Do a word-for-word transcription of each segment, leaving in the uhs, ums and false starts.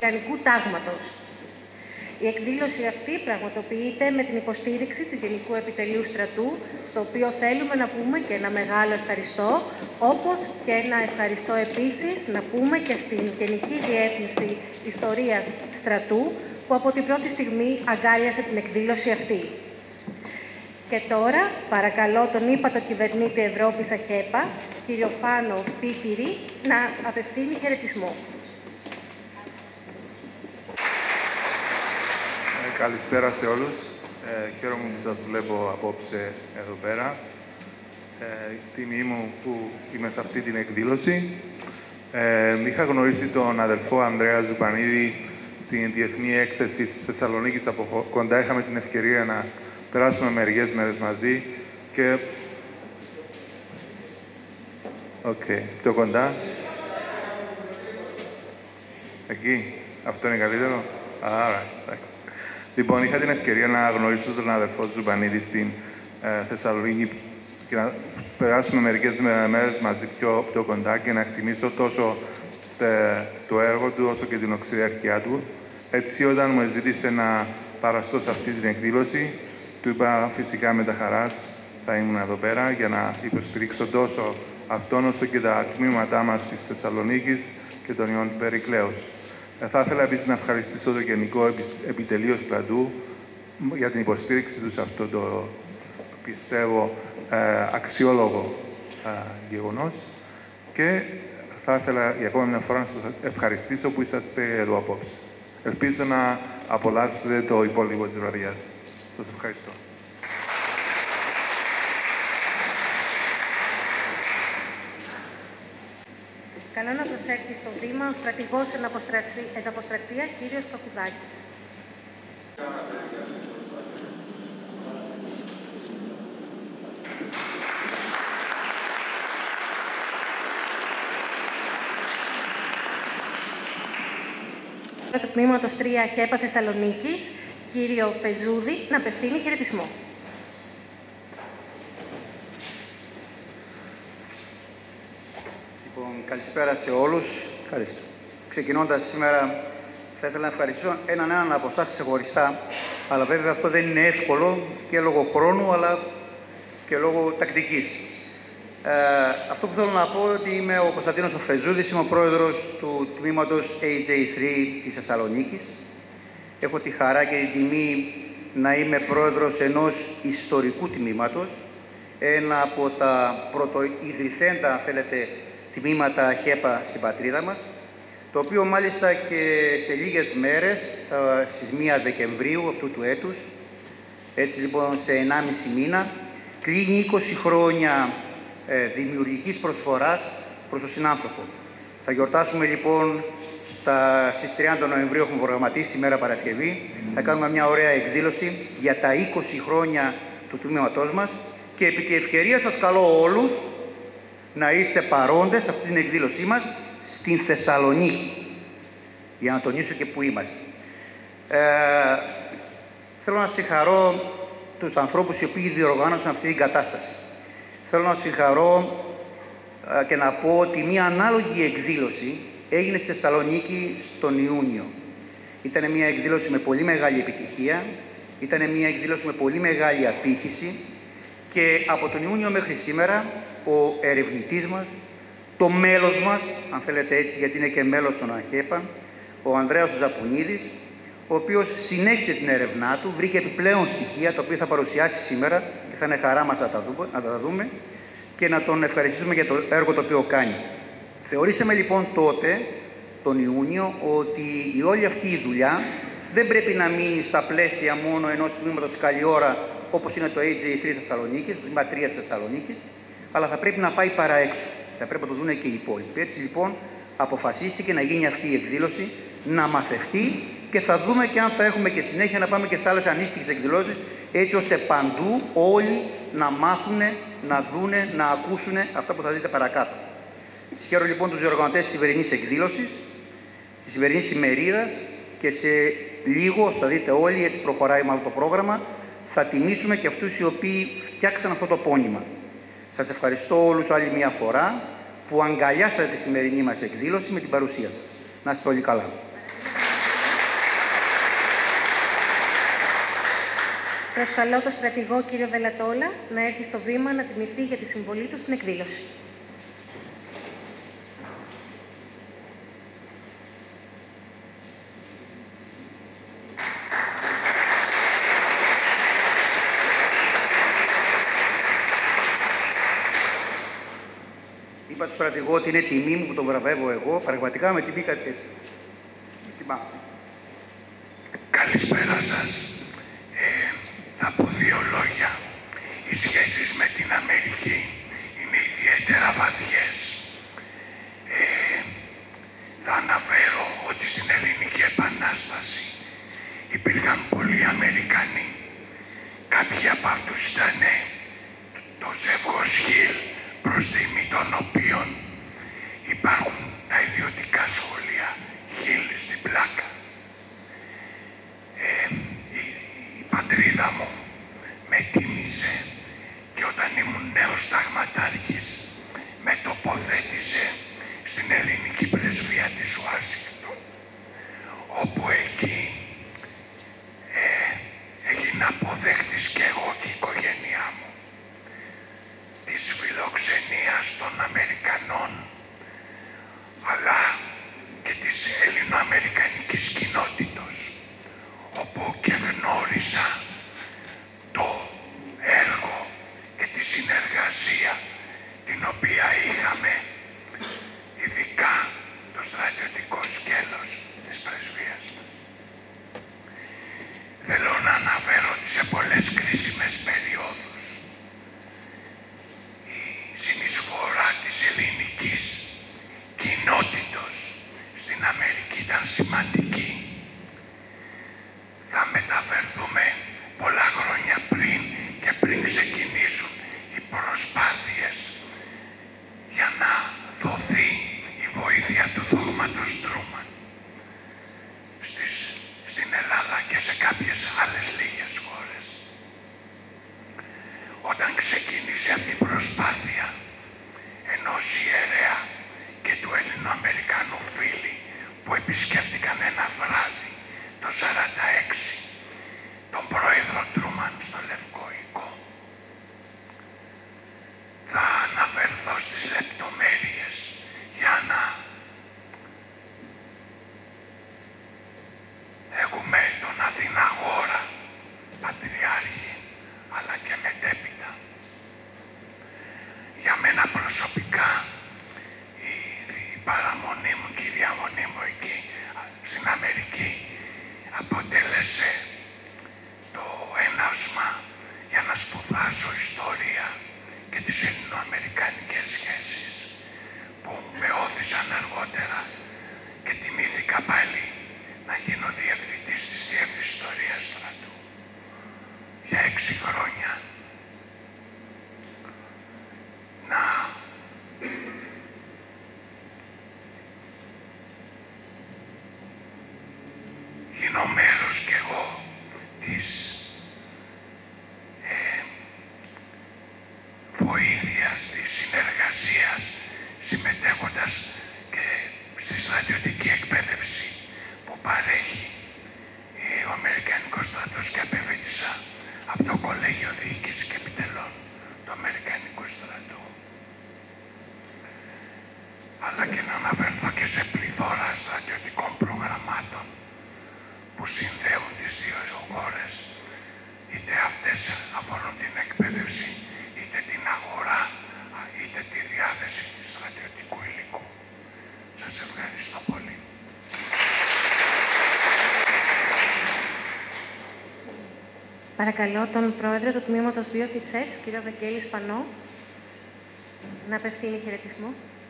Λιανικού Τάγματος. Η εκδήλωση αυτή πραγματοποιείται με την υποστήριξη του Γενικού Επιτελείου Στρατού, στο οποίο θέλουμε να πούμε και ένα μεγάλο ευχαριστώ, όπως και ένα ευχαριστώ επίσης να πούμε και στην Γενική Διεύθυνση Ιστορίας Στρατού, που από την πρώτη στιγμή αγκάλιασε την εκδήλωση αυτή. Και τώρα παρακαλώ τον ύπατο κυβερνήτη Ευρώπης ΑΧΕΠΑ, κύριο Φάνο Πίπηρη, να απευθύνει χαιρετισμό. Καλησπέρα σε όλους. Ε, χαίρομαι που σας βλέπω απόψε εδώ πέρα. Ε, τιμή μου που είμαι σε αυτή την εκδήλωση. Ε, είχα γνωρίσει τον αδελφό Ανδρέα Ζουπανίδη στην Διεθνή Έκθεση της Θεσσαλονίκης από κοντά. Είχαμε την ευκαιρία να περάσουμε μερικές μέρες μαζί και... Οκ, okay. Πιο κοντά. Εκεί. Αυτό είναι καλύτερο. Άρα, εντάξει. Λοιπόν, είχα την ευκαιρία να γνωρίσω τον αδελφό Ζουπανίδη στην ε, Θεσσαλονίκη και να περάσουμε μερικές μέρες μαζί πιο, πιο κοντά και να εκτιμήσω τόσο τε, το έργο του όσο και την οξυδερκιά του. Έτσι, όταν μου ζήτησε να παραστώ σε αυτή την εκδήλωση, του είπα φυσικά με τα χαράς θα ήμουν εδώ πέρα για να υποστηρίξω τόσο αυτόν όσο και τα τμήματά μας της Θεσσαλονίκης και των Ιών Περικλέους. Θα ήθελα επίσης να ευχαριστήσω το Γενικό Επιτελείο Στρατού για την υποστήριξη του σε αυτό το, πιστεύω, ε, αξιόλογο ε, γεγονός και θα ήθελα για ακόμα μια φορά να σας ευχαριστήσω που είσαστε εδώ απόψε. Ελπίζω να απολαύσετε το υπόλοιπο της βραδιάς. Σας ευχαριστώ. Καλό να προσέλθει στο βήμα ο στρατηγός εν αποστρακτεία, κύριος Παπουδάκης. Το τμήματος τρία ΑΧΕΠΑ Θεσσαλονίκης, κύριο Πεζούδη, να απευθύνει χαιρετισμό. Καλησπέρα σε όλους. Καλησπέρα. Ξεκινώντας σήμερα, θα ήθελα να ευχαριστήσω έναν έναν από εσάς ξεχωριστά, αλλά βέβαια αυτό δεν είναι εύκολο και λόγω χρόνου, αλλά και λόγω τακτικής. Ε, αυτό που θέλω να πω ότι είμαι ο Κωνσταντίνος Φεζούδης, είμαι ο πρόεδρος του τμήματος έι τζέι τρία της Θεσσαλονίκης. Έχω τη χαρά και την τιμή να είμαι πρόεδρος ενός ιστορικού τμήματος, ένα από τα πρωτοειδρυθέντα, αν θέλετε, τμήματα ΑΧΕΠΑ στην πατρίδα μας, το οποίο μάλιστα και σε λίγες μέρες, στις πρώτη Δεκεμβρίου αυτού του έτους, έτσι λοιπόν σε ενάμιση μήνα, κλείνει είκοσι χρόνια ε, δημιουργικής προσφοράς προς τον συνάνθρωπο. Θα γιορτάσουμε λοιπόν στα, στις τριάντα Νοεμβρίου, έχουμε προγραμματίσει σήμερα Παρασκευή, θα κάνουμε μια ωραία εκδήλωση για τα είκοσι χρόνια του τμήματός μας και επί τη ευκαιρία σας καλώ όλους να είστε παρόντες σε αυτή την εκδήλωσή μας στην Θεσσαλονίκη, για να τονίσω και που είμαστε. Ε, θέλω να συγχαρώ τους ανθρώπους οι οποίοι διοργάνωσαν αυτή την κατάσταση. Θέλω να συγχαρώ ε, και να πω ότι μια ανάλογη εκδήλωση έγινε στη Θεσσαλονίκη στον Ιούνιο. Ήταν μια εκδήλωση με πολύ μεγάλη επιτυχία, ήταν μια εκδήλωση με πολύ μεγάλη απήχηση και από τον Ιούνιο μέχρι σήμερα ο ερευνητής μας, το μέλος μας, αν θέλετε έτσι, γιατί είναι και μέλος των ΑΧΕΠΑ, ο Ανδρέας Ζαπουνίδης, ο οποίος συνέχισε την έρευνά του, βρήκε επιπλέον στοιχεία, τα οποία θα παρουσιάσει σήμερα και θα είναι χαρά μας να τα, δούμε, να τα δούμε και να τον ευχαριστήσουμε για το έργο το οποίο κάνει. Θεωρήσαμε λοιπόν τότε, τον Ιούνιο, ότι η όλη αυτή η δουλειά δεν πρέπει να μείνει στα πλαίσια μόνο ενός τμήματος καλή ώρα, όπως είναι το έι τζέι τρία Θεσσαλονίκης, το τμήμα τρία της Θεσσαλονίκης, αλλά θα πρέπει να πάει παραέξω. Θα πρέπει να το δουν και οι υπόλοιποι. Έτσι λοιπόν αποφασίστηκε να γίνει αυτή η εκδήλωση, να μαθευτεί και θα δούμε και αν θα έχουμε και συνέχεια να πάμε και σε άλλες ανήσυχες εκδηλώσεις, έτσι ώστε παντού όλοι να μάθουν, να δούνε, να ακούσουν αυτά που θα δείτε παρακάτω. Συγχαίρω λοιπόν τους διοργανωτές της σημερινής εκδήλωσης, της σημερινής ημερίδας και σε λίγο θα δείτε όλοι, έτσι προχωράει μάλλον το πρόγραμμα, θα τιμήσουμε και αυτούς οι οποίοι φτιάξαν αυτό το πόνημα. Σας ευχαριστώ όλους άλλη μια φορά που αγκαλιάσατε τη σημερινή μας εκδήλωση με την παρουσία σας. Να είστε όλοι καλά. Προσκαλώ τον στρατηγό κύριο Βελατόλα να έρθει στο βήμα να τιμηθεί για τη συμβολή του στην εκδήλωση. Είπα του στρατηγό ότι είναι τιμή μου που τον βραβεύω εγώ. Πραγματικά με τιμή κάτι τέτοιο. Καλησπέρα σας. Ε, θα πω δύο λόγια. Οι σχέσεις με την Αμερική είναι ιδιαίτερα βαθιές. Ε, θα αναφέρω ότι στην Ελληνική Επανάσταση υπήρχαν πολλοί Αμερικανοί. Κάποιοι από αυτούς ήταν το ζεύγος Χιλ, προς τιμή των οποίων υπάρχουν τα ιδιωτικά σχολεία Χιλ στην Πλάκα. Ε, η, η πατρίδα μου με τίμησε και όταν ήμουν νέος σταγματάρχης με τοποθέτησε στην ελληνική πρεσβεία της Ουάσιγκτον, όπου εκεί ε, έγινα αποδέκτης και εγώ και η οικογένειά μου της φιλοξενίας των Αμερικανών, αλλά και της ελληνοαμερικανικής κοινότητος, όπου και γνώρισα το έργο και τη συνεργασία την οποία είχαμε, ειδικά το στρατιωτικό σκέλος της πρεσβείας μας. Θέλω να αναφέρω ότι σε πολλές κρίσιμες περιόδους η συνεισφορά της ελληνικής κοινότητος στην Αμερική ήταν σημαντική. Θα μεταφερθούμε πολλά χρόνια πριν και πριν ξεκινήσουν οι προσπάθειες για να δοθεί η βοήθεια του δόγματος Τρούμαν στις, στην Ελλάδα και σε κάποιες άλλες λίγες χώρες. Όταν ξεκίνησε αυτή η προσπάθεια ενός ιερέα και του Ελληνοαμερικανού φίλη που επισκέφτηκαν ένα βράδυ το σαράντα έξι τον πρόεδρο Τρούμαν στο Λευκό Οίκο, θα αναφερθώ στις λεπτομέρειες για να έχουμε τον Αθηναγόρα Πατριάρχη, αλλά και μετέπειτα. Για μένα προσωπικά η, η παραμονή μου και η διαμονή μου εκεί στην Αμερική αποτέλεσε το έναυσμα για να σπουδάσω ιστορία και τις ελληνοαμερικανικές σχέσεις που με όθησαν αργότερα και τιμήθηκα πάλι να γίνω διευθυντής της Διεύθυνσης Ιστορίας Στρατού για έξι χρόνια. Να γίνω μέρος κι εγώ της ε, βοήθειας, της συνεργασίας, συμμετέχοντας και στη στρατιωτική εκπαίδευση που παρέχει ο Αμερικανικός στρατός και απεβέτησα από το Κολέγιο Διοίκησης και Επιτελών του Αμερικανικού στρατού. Αλλά και να αναφερθώ και σε πληθώρα στρατιωτικών προγραμμάτων που συνδέουν τις δύο χώρες, είτε αυτές αφορούν την εκπαίδευση, είτε την αγορά, είτε τη διάθεση στρατιωτικού υλικού. Σας ευχαριστώ πολύ. Παρακαλώ τον πρόεδρο του τμήματος δύο της ΕΚΣ, κύριο Βαγγέλη Σπανό, να απευθύνει χαιρετισμό.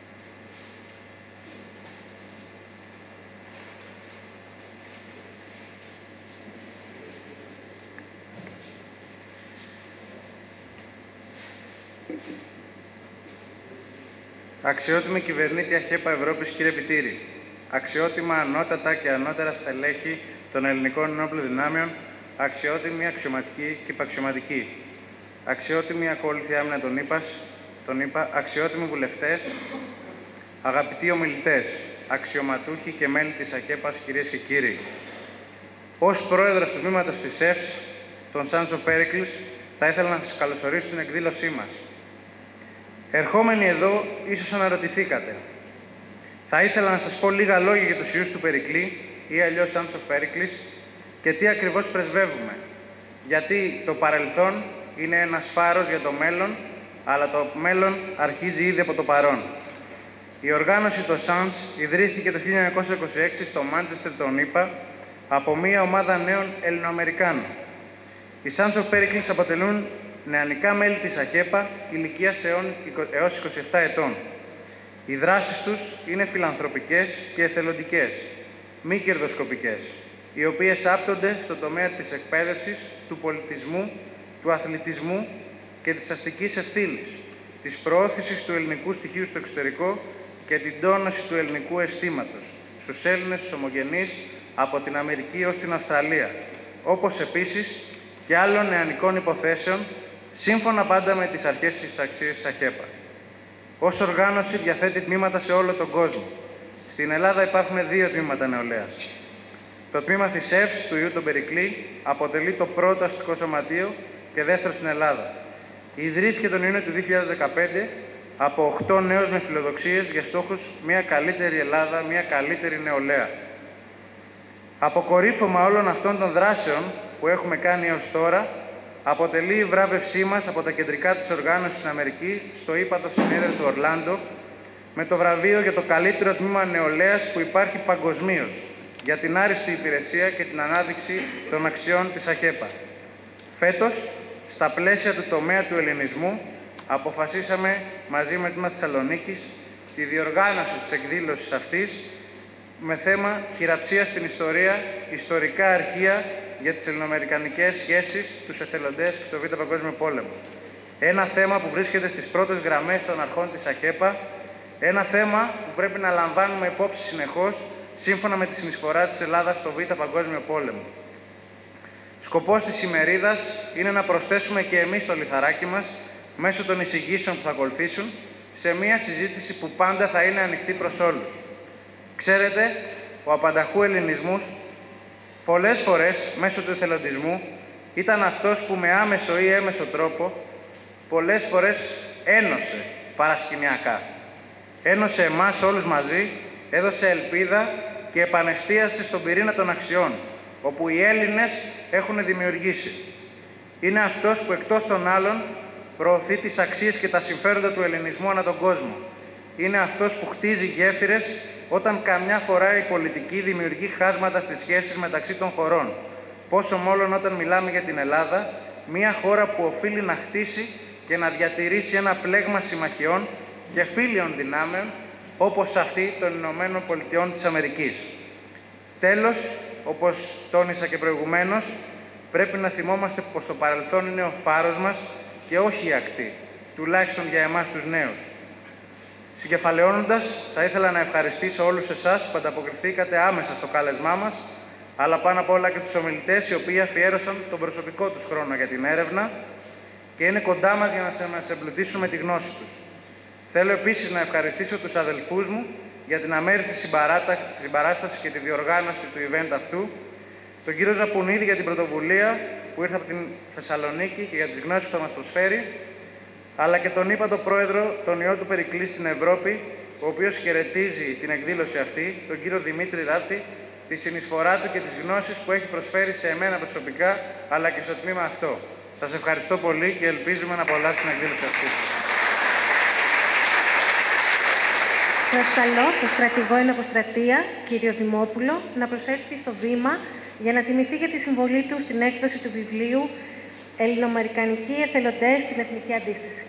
Αξιότιμη κυβερνήτρια ΧΕΠΑ Ευρώπης, κύριε Πιτήρη. Αξιότιμα ανώτατα και ανώτερα στελέχη των ελληνικών ενόπλων δυνάμεων, αξιότιμοι αξιωματικοί και υπαξιωματικοί. Αξιότιμοι ακόλουθοι άμυνα των ΗΠΑ, τον ΗΠΑ, αξιότιμοι βουλευτές, αγαπητοί ομιλητές, αξιωματούχοι και μέλη της ΑΧΕΠΑΣ, κυρίες και κύριοι. Ως πρόεδρος του τμήματος της ΕΦΣ, των Sons of Pericles, θα ήθελα να σας καλωσορίσω στην εκδήλωσή μας. Ερχόμενοι εδώ, ίσως αναρωτηθήκατε. Θα ήθελα να σας πω λίγα λόγια για τους ιούς του Περικλή ή αλλιώς Sons of Pericles και τι ακριβώς πρεσβεύουμε. Γιατί το παρελθόν είναι ένας φάρος για το μέλλον, αλλά το μέλλον αρχίζει ήδη από το παρόν. Η οργάνωση των Sons ιδρύθηκε το χίλια εννιακόσια είκοσι έξι στο Μάντσεστερ των ΗΠΑ από μια ομάδα νέων Ελληνοαμερικάνων. Οι Sons of Pericles αποτελούν νεανικά μέλη της ΑΧΕΠΑ ηλικίας έως είκοσι επτά ετών. Οι δράσεις τους είναι φιλανθρωπικές και εθελοντικές, μη κερδοσκοπικές, οι οποίες άπτονται στο τομέα της εκπαίδευσης, του πολιτισμού, του αθλητισμού και της αστικής ευθύνης, της προώθησης του ελληνικού στοιχείου στο εξωτερικό και την τόνωση του ελληνικού αισθήματος στους Έλληνες ομογενείς από την Αμερική ως την Αυστραλία, όπως επίσης και άλλων νεανικών υποθέσεων, σύμφωνα πάντα με τις αρχές της αξίας της ΑΧΕΠΑ. Ως οργάνωση διαθέτει τμήματα σε όλο τον κόσμο. Στην Ελλάδα υπάρχουν δύο τμήματα νεολαίας. Το τμήμα της ΕΦΣ του ιού των Περικλή αποτελεί το πρώτο αστικό σωματείο και δεύτερο στην Ελλάδα. Ιδρύθηκε τον Ιούνιο του δύο χιλιάδες δεκαπέντε από οκτώ νέους με φιλοδοξίες για στόχους μια καλύτερη Ελλάδα, μια καλύτερη νεολαία. Αποκορύφωμα όλων αυτών των δράσεων που έχουμε κάνει έως τώρα, αποτελεί η βράβευσή μας από τα κεντρικά της οργάνωσης στην Αμερική, στο ύπατο συνέδριο του Ορλάντο, με το βραβείο για το καλύτερο τμήμα νεολαίας που υπάρχει παγκοσμίως, για την άριστη υπηρεσία και την ανάδειξη των αξιών της ΑΧΕΠΑ. Φέτος, στα πλαίσια του τομέα του ελληνισμού, αποφασίσαμε μαζί με το Τμήμα Θεσσαλονίκης τη διοργάνωση της εκδήλωσης αυτής με θέμα «Χειραψία στην ιστορία, ιστορικά αρχεία για τις ελληνοαμερικανικές σχέσεις, τους εθελοντές στο Β' Παγκόσμιο Πόλεμο». Ένα θέμα που βρίσκεται στις πρώτες γραμμές των αρχών της ΑΧΕΠΑ, ένα θέμα που πρέπει να λαμβάνουμε υπόψη συνεχώς, σύμφωνα με τη συνεισφορά της Ελλάδας στο Β' Παγκόσμιο Πόλεμο. Σκοπός της ημερίδας είναι να προσθέσουμε και εμείς το λιθαράκι μας, μέσω των εισηγήσεων που θα ακολουθήσουν, σε μια συζήτηση που πάντα θα είναι ανοιχτή προς όλους. Ξέρετε, ο απανταχού ελληνισμός πολλές φορές μέσω του εθελοντισμού ήταν αυτός που με άμεσο ή έμεσο τρόπο πολλές φορές ένωσε παρασκηνιακά. Ένωσε εμάς όλους μαζί, έδωσε ελπίδα και επανεστίασε στον πυρήνα των αξιών, όπου οι Έλληνες έχουν δημιουργήσει. Είναι αυτός που εκτός των άλλων προωθεί τις αξίες και τα συμφέροντα του ελληνισμού ανά τον κόσμο. Είναι αυτός που χτίζει γέφυρες όταν καμιά φορά η πολιτική δημιουργεί χάσματα στις σχέσεις μεταξύ των χωρών. Πόσο μάλλον όταν μιλάμε για την Ελλάδα, μια χώρα που οφείλει να χτίσει και να διατηρήσει ένα πλέγμα συμμαχιών και φίλιων δυνάμεων, όπως αυτή των Ηνωμένων Πολιτειών της Αμερικής. Τέλος, όπως τόνισα και προηγουμένως, πρέπει να θυμόμαστε πως το παρελθόν είναι ο φάρος μας και όχι η ακτή, τουλάχιστον για εμάς τους νέους. Συγκεφαλαιώνοντας, θα ήθελα να ευχαριστήσω όλους εσάς που ανταποκριθήκατε άμεσα στο κάλεσμά μας, αλλά πάνω απ' όλα και τους ομιλητές οι οποίοι αφιέρωσαν τον προσωπικό τους χρόνο για την έρευνα και είναι κοντά μας για να μας εμπλουτίσουν με τη γνώση τους. Θέλω επίσης να ευχαριστήσω τους αδελφούς μου για την αμέριστη συμπαράσταση και τη διοργάνωση του event αυτού, τον κύριο Ζαπουνίδη για την πρωτοβουλία που ήρθε από την Θεσσαλονίκη και για τις γνώσεις που θα μας προσφέρει, αλλά και τον ύπατο πρόεδρο των ιών του Περικλή στην Ευρώπη, ο οποίος χαιρετίζει την εκδήλωση αυτή, τον κύριο Δημήτρη Ράτη, τη συνεισφορά του και τις γνώσεις που έχει προσφέρει σε εμένα προσωπικά, αλλά και στο τμήμα αυτό. Σας ευχαριστώ πολύ και ελπίζουμε να απολαύσετε την εκδήλωση αυτή. Προσκαλώ τον στρατηγό Ενοποστρατεία, κύριο Δημόπουλο, να προσέλθει στο βήμα για να τιμηθεί για τη συμβολή του στην έκδοση του βιβλίου «Ελληνοαμερικανικοί εθελοντές στην Εθνική Αντίσταση».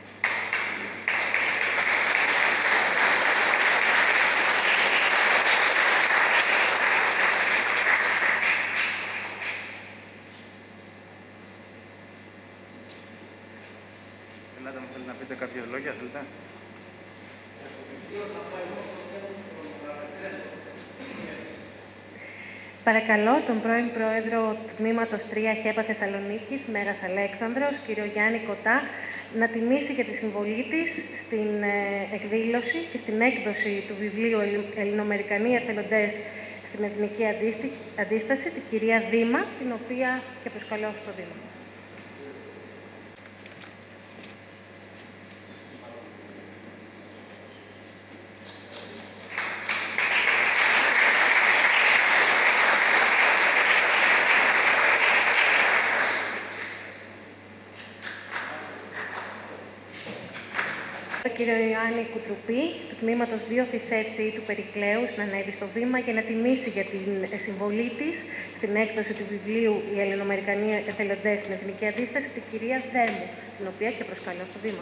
Ελάτε, μου θέλει να πείτε κάποια λόγια, θέλετε. Παρακαλώ τον πρώην Πρόεδρο του Τμήματος τρία ΧΕΠΑ Θεσσαλονίκης, Μέγας Αλέξανδρος, κύριο Γιάννη Κοτά, να τιμήσει για τη συμβολή της στην εκδήλωση και στην έκδοση του βιβλίου «Ελληνοαμερικανοί εθελοντές στην Εθνική Αντίσταση, την κυρία Δήμα, την οποία και προσκαλώ στο Δήμα. Τον κύριο Ιωάννη Κουτρουπή, του τμήματος δύο Φυσέτση του Περικλέους, να ανέβει στο βήμα για να τιμήσει για την συμβολή της στην έκδοση του βιβλίου «Οι Ελληνοαμερικανοί εθελοντές στην Εθνική Αντίσταση», την κυρία Δέμου, την οποία και προσκαλώ στο βήμα.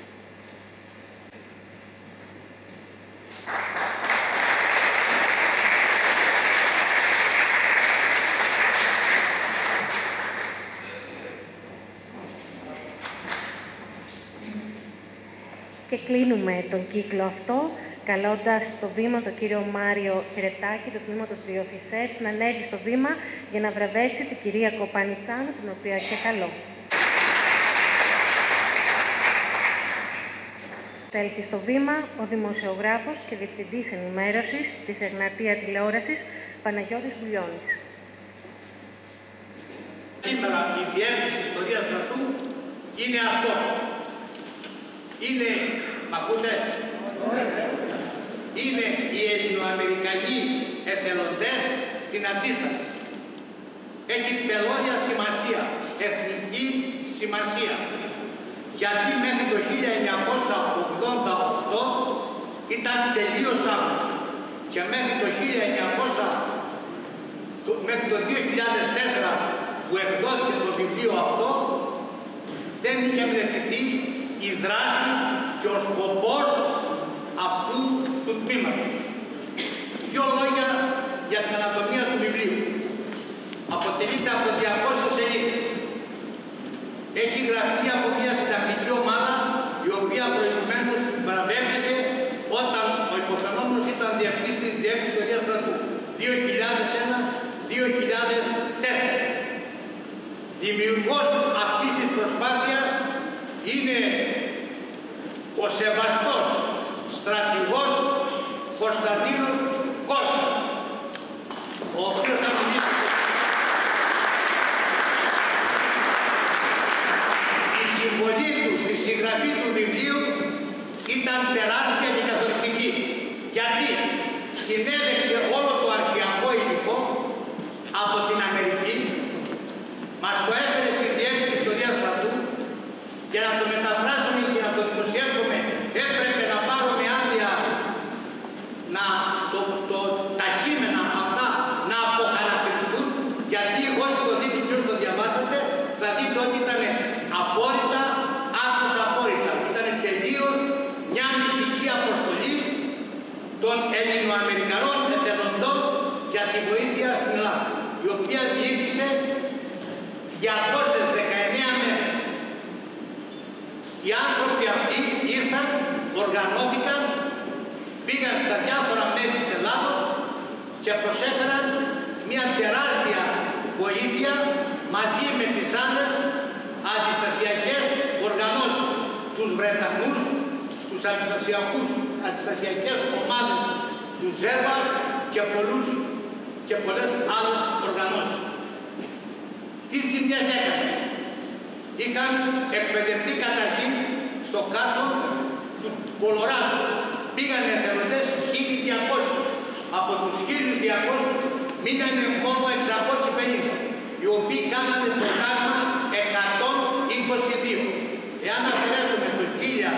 Και κλείνουμε τον κύκλο αυτό, καλώντας στο βήμα τον κύριο Μάριο Χερετάκη, του τμήματος δύο Φυσέτση, να ανέβει στο βήμα για να βραβεύσει την κυρία Κοπανιτσάνου, την οποία και καλώ. Έλθει στο βήμα ο δημοσιογράφος και διευθυντής ενημέρωσης της Εγνατία Τηλεόρασης, Παναγιώτης Βουλιώνης. Σήμερα η διεύθυνση της ιστορίας στρατού είναι αυτό. Είναι, μ' ακούτε, είναι οι Ελληνοαμερικανοί εθελοντές στην Αντίσταση. Έχει πελώρια σημασία, εθνική σημασία. Γιατί μέχρι το χίλια εννιακόσια ογδόντα οκτώ ήταν τελείως άγνωστο. Και μέχρι το χίλια εννιακόσια, μέχρι το δύο χιλιάδες τέσσερα που εκδόθηκε το βιβλίο αυτό, δεν είχε μελετηθεί η δράση και ο σκοπός αυτού του τμήματος. Δύο λόγια για την ανατομία του βιβλίου. Αποτελείται από διακόσιες σελίδες. Έχει γραφτεί από μια συντακτική ομάδα, η οποία προηγουμένως βραβεύτηκε όταν ο υποφαινόμενος ήταν διευθυντής της Διεύθυνσης Ιστορίας Στρατού δύο χιλιάδες ένα με δύο χιλιάδες τέσσερα. Δημιουργός αυτής της προσπάθειας είναι ο σεβαστός στρατηγός Κωνσταντίνος Κόλτας, ο οποίος θα μιλήσει. Η συμβολή του στη συγγραφή του βιβλίου ήταν τεράστια και καθοριστική. Γιατί συνέλεξε όλο το αρχαιακό υλικό από την Αμερική, μας το έφερε στη Διεύθυνση Ιστορίας Στρατού, και να το μεταφράσουμε και να το δημοσιεύσουμε έπρεπε να πάρουμε άδεια να, το, το, τα κείμενα αυτά να αποχαρακτηριστούν, γιατί όσοι το δείτε και όσοι το διαβάσατε θα δείτε ότι ήταν απόλυτα, άκρως απόλυτα. Ήταν τελείως μια μυστική αποστολή των Ελληνοαμερικανών εθελοντών για τη βοήθεια στην Ελλάδα, η οποία διήρκησε διακόσιες δεκαεννέα μέρες. Οι άνθρωποι αυτοί ήρθαν, οργανώθηκαν, πήγαν στα διάφορα μέρη της Ελλάδος και προσέφεραν μια τεράστια βοήθεια μαζί με τις άλλες αντιστασιακές οργανώσεις, τους Βρετανούς, τους αντιστασιακούς, αντιστασιακές ομάδες του Ζέρβα και, πολλούς, και πολλές άλλες οργανώσεις. Τι ζημιές έκανε? Είχαν εκπαιδευτεί καταρχήν στο κάρσο του Κολοράδου. Πήγανε εθελοντές χίλια διακόσιοι. Από τους χίλια διακόσιους μείνανε μόνο εξακόσιοι πενήντα, οι οποίοι κάνανε το τάγμα εκατόν είκοσι δύο. Εάν αφαιρέσουμε το χίλια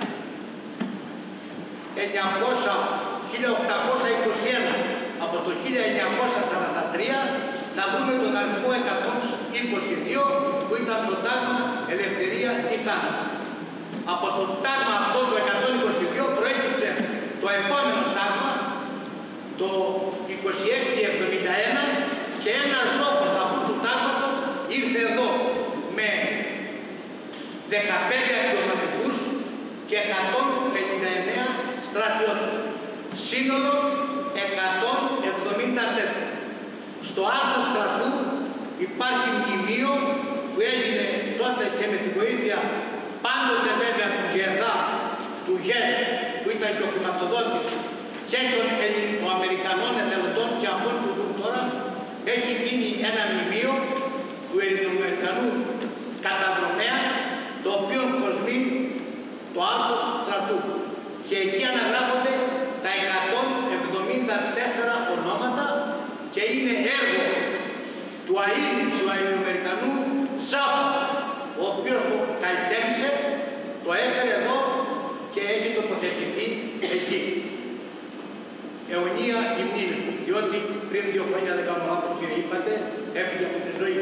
οκτακόσια είκοσι ένα από το χίλια εννιακόσια σαράντα τρία, θα δούμε τον αριθμό εκατόν είκοσι δύο που ήταν το τάγμα Ελευθερία ή Θάνατο. Από το τάγμα αυτό το εκατόν είκοσι δύο προέκυψε το επόμενο τάγμα, το είκοσι έξι εβδομήντα ένα, και ένας λόγος αυτού του τάγματος ήρθε εδώ με δεκαπέντε αξιωματικούς και εκατόν πενήντα εννέα στρατιώτες. Σύνολο εκατόν εβδομήντα τέσσερα. Στο άλφα στρατού υπάρχει μνημείο που έγινε τότε και με τη βοήθεια πάντοτε βέβαια του ΓΕΔΑ, του ΓΕΣ που ήταν και ο χρηματοδότης, και των Ελληνοαμερικανών Αμερικανών εθελοντών και αυτών που ζουν τώρα, έχει μείνει ένα μνημείο του Ελληνοαμερικανού καταδρομέα, το οποίο κοσμεί το άλσος στρατού. Και εκεί αναγράφονται τα εκατόν εβδομήντα τέσσερα ονόματα και είναι έργο του αείδης του Ελληνοαμερικανού Σάφα, ο οποίος το καλλιτέχνησε, το έφερε εδώ και έχει τοποθετηθεί εκεί. Αιωνία η μνήμη του, διότι πριν δύο χρόνια, δεν κάνω λάθος κύριε είπατε, έφυγε από τη ζωή.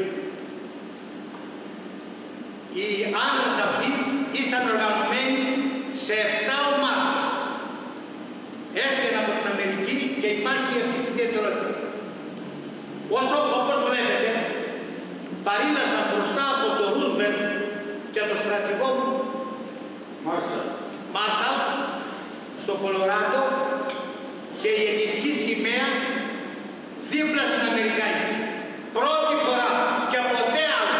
Οι άντρες αυτοί ήσαν οργανωμένοι σε εφτά ομάδες. Έφυγαν από την Αμερική και υπάρχει η εξής ιδιαιτερότητα. Όσο, όπως βλέπετε, παρήλασαν μπροστά από το Ρούσβελτ και το στρατηγό Μάρσαλ στο Κολοράντο και η ελληνική σημαία δίπλα στην Αμερικάνικη. Πρώτη φορά και ποτέ άλλο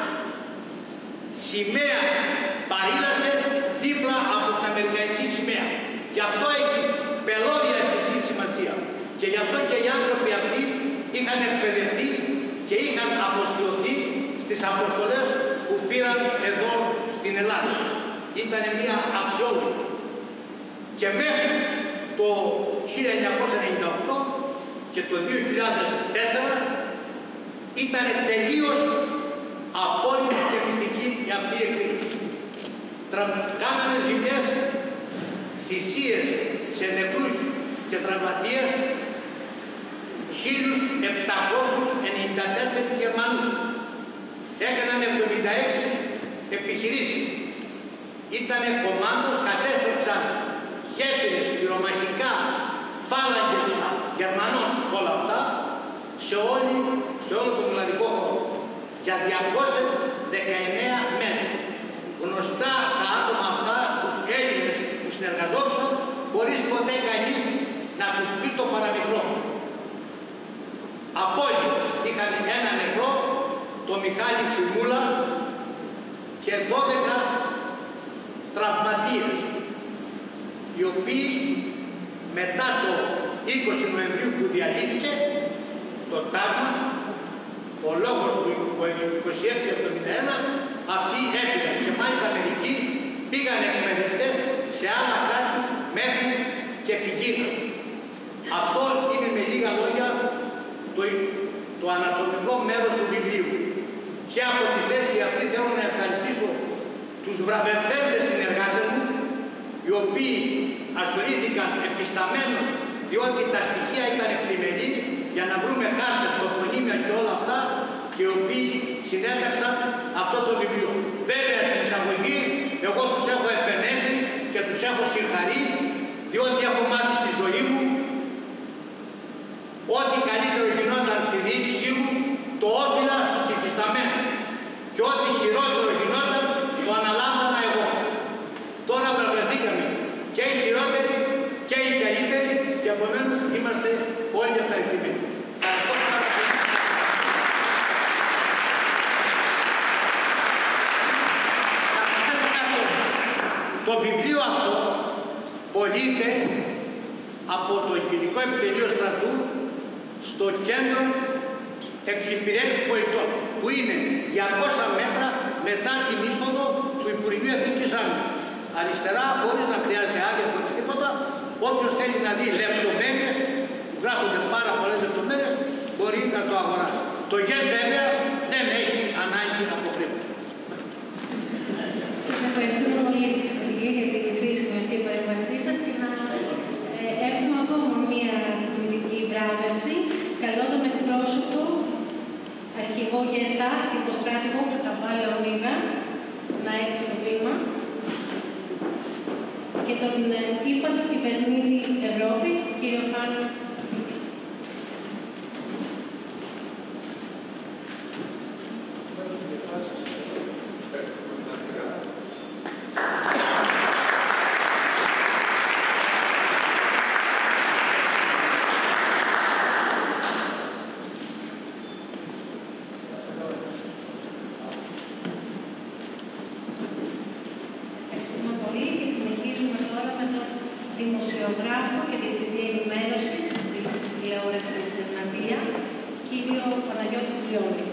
σημαία παρήλασε δίπλα από την Αμερικανική σημαία. Γι' αυτό έχει πελώρια εθνική σημασία. Και γι' αυτό και οι άνθρωποι αυτοί είχαν εκπαιδευτεί και είχαν αφοσιωθεί στις αποστολές που πήραν εδώ στην Ελλάδα. Ήταν μια αξιόλογη. Και μέχρι το χίλια εννιακόσια ενενήντα οκτώ και το δύο χιλιάδες τέσσερα ήταν τελείως απόλυτη και μυστική για αυτή η εκδήλωση. Κάναμε ζημιές, θυσίες σε νεκρούς και τραυματίες χίλια επτακόσιους ενενήντα τέσσερα Γερμανούς. Έκαναν εβδομήντα έξι επιχειρήσεις. Ήτανε κομμάντος, κατέστρεψαν γέφυρες, πυρομαχικά, φάλαγγες Γερμανών, όλα αυτά, σε, όλη, σε όλο τον ελλαδικό χώρο. Για διακόσιες δεκαεννέα μέρες. Γνωστά τα άτομα αυτά στους Έλληνες που συνεργαζόντουσαν, χωρίς ποτέ κανείς να τους πει το παραμικρό. Απόλυτο. Είχαν ένα νεκρό, το Μιχάλη Τσιμούλα, και δώδεκα τραυματίες, οι οποίοι μετά το είκοσι Νοεμβρίου που διαλύθηκε το τάγμα, ο λόγος του είκοσι έξι εβδομήντα ένα, αυτοί έφυγαν και μάλιστα μερικοί πήγαν εκπαιδευτές σε άλλα κράτη μέχρι και την Κίνα. Αυτό είναι με λίγα λόγια το, το ανατομικό μέρος του βιβλίου. Και από τη θέση αυτή θέλω να ευχαριστήσω τους βραβευθέντες συνεργάτες μου, οι οποίοι ασχολήθηκαν επισταμένως, διότι τα στοιχεία ήταν πλημελή για να βρούμε χάρτες, τοπονύμια και όλα αυτά, και οι οποίοι συνέταξαν αυτό το βιβλίο. Βέβαια στην εισαγωγή εγώ τους έχω επενέσει και τους έχω συγχαρεί, διότι έχω μάθει στη ζωή μου ό,τι καλύτερο γινόταν στη διοίκησή μου το όφυλα στους υφισταμένους και ό,τι χειρότερο γινόταν το αναλάμβανα εγώ. Τώρα βραβευθήκαμε και οι χειρότεροι και οι καλύτεροι και επομένως είμαστε όλοι ευχαριστημένοι. Ευχαριστώ πάρα πολύ. Το βιβλίο αυτό πωλείται από το Γενικό Επιτελείο Στρατού στο κέντρο εξυπηρέτησης πολιτών, που είναι διακόσια μέτρα μετά την είσοδο του Υπουργείου Εθνικής Άμυνας. Αριστερά, χωρίς να χρειάζεται άδεια, χωρίς τίποτα, όποιος θέλει να δει λεπτομέρειες, που γράφονται πάρα πολλές λεπτομέρειες, μπορεί να το αγοράσει. Το ΓΕΣ βέβαια δεν έχει ανάγκη από χρήματα. Σας ευχαριστούμε πολύ για την χρήσιμη αυτή παρέμβασή σας και να ε, έχουμε ακόμα μία τιμητική βράβευση. Καλώ τον εκπρόσωπο, αρχηγό ΓΕΘΑ, υποστράτηγο Καταβάλα Λεωνίδα, να έρθει στο βήμα, και τον ύπατο κυβερνήτη Ευρώπης, κύριο Φάνο. δημοσιογράφο και διευθυντή ενημέρωσης της τηλεόρασης τηλεόρασης στην Αθήνα, κύριο Παναγιώτη Πουλιώνη.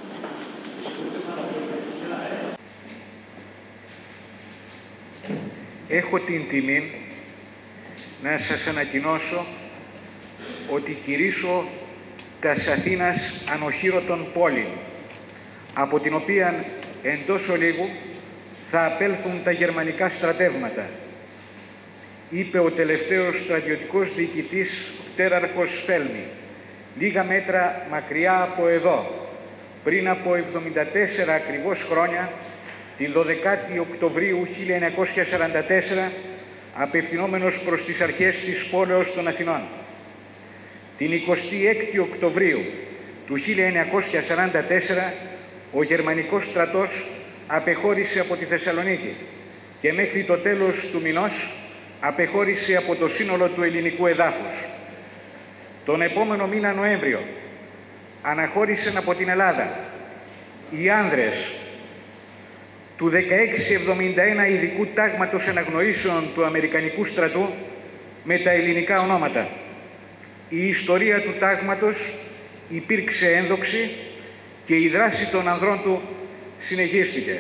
Έχω την τιμή να σας ανακοινώσω ότι κηρύσω τας Αθήνας ανοχήρωτον πόλη, από την οποία εντός ολίγου θα απέλθουν τα γερμανικά στρατεύματα, είπε ο τελευταίος στρατιωτικός διοικητής Πτέραρχος Φέλμη, λίγα μέτρα μακριά από εδώ, πριν από εβδομήντα τέσσερα ακριβώς χρόνια, την δωδεκάτη Οκτωβρίου χίλια εννιακόσια σαράντα τέσσερα, απευθυνόμενος προς τις αρχές της πόλεως των Αθηνών. Την εικοστή έκτη Οκτωβρίου του χίλια εννιακόσια σαράντα τέσσερα, ο γερμανικός στρατός απεχώρησε από τη Θεσσαλονίκη και μέχρι το τέλος του μηνός απεχώρησε από το σύνολο του ελληνικού εδάφους. Τον επόμενο μήνα Νοέμβριο αναχώρησαν από την Ελλάδα οι άνδρες του δεκαέξι εβδομήντα ένα ειδικού τάγματος αναγνωρίσεων του Αμερικανικού στρατού με τα ελληνικά ονόματα. Η ιστορία του τάγματος υπήρξε ένδοξη και η δράση των ανδρών του συνεχίστηκε.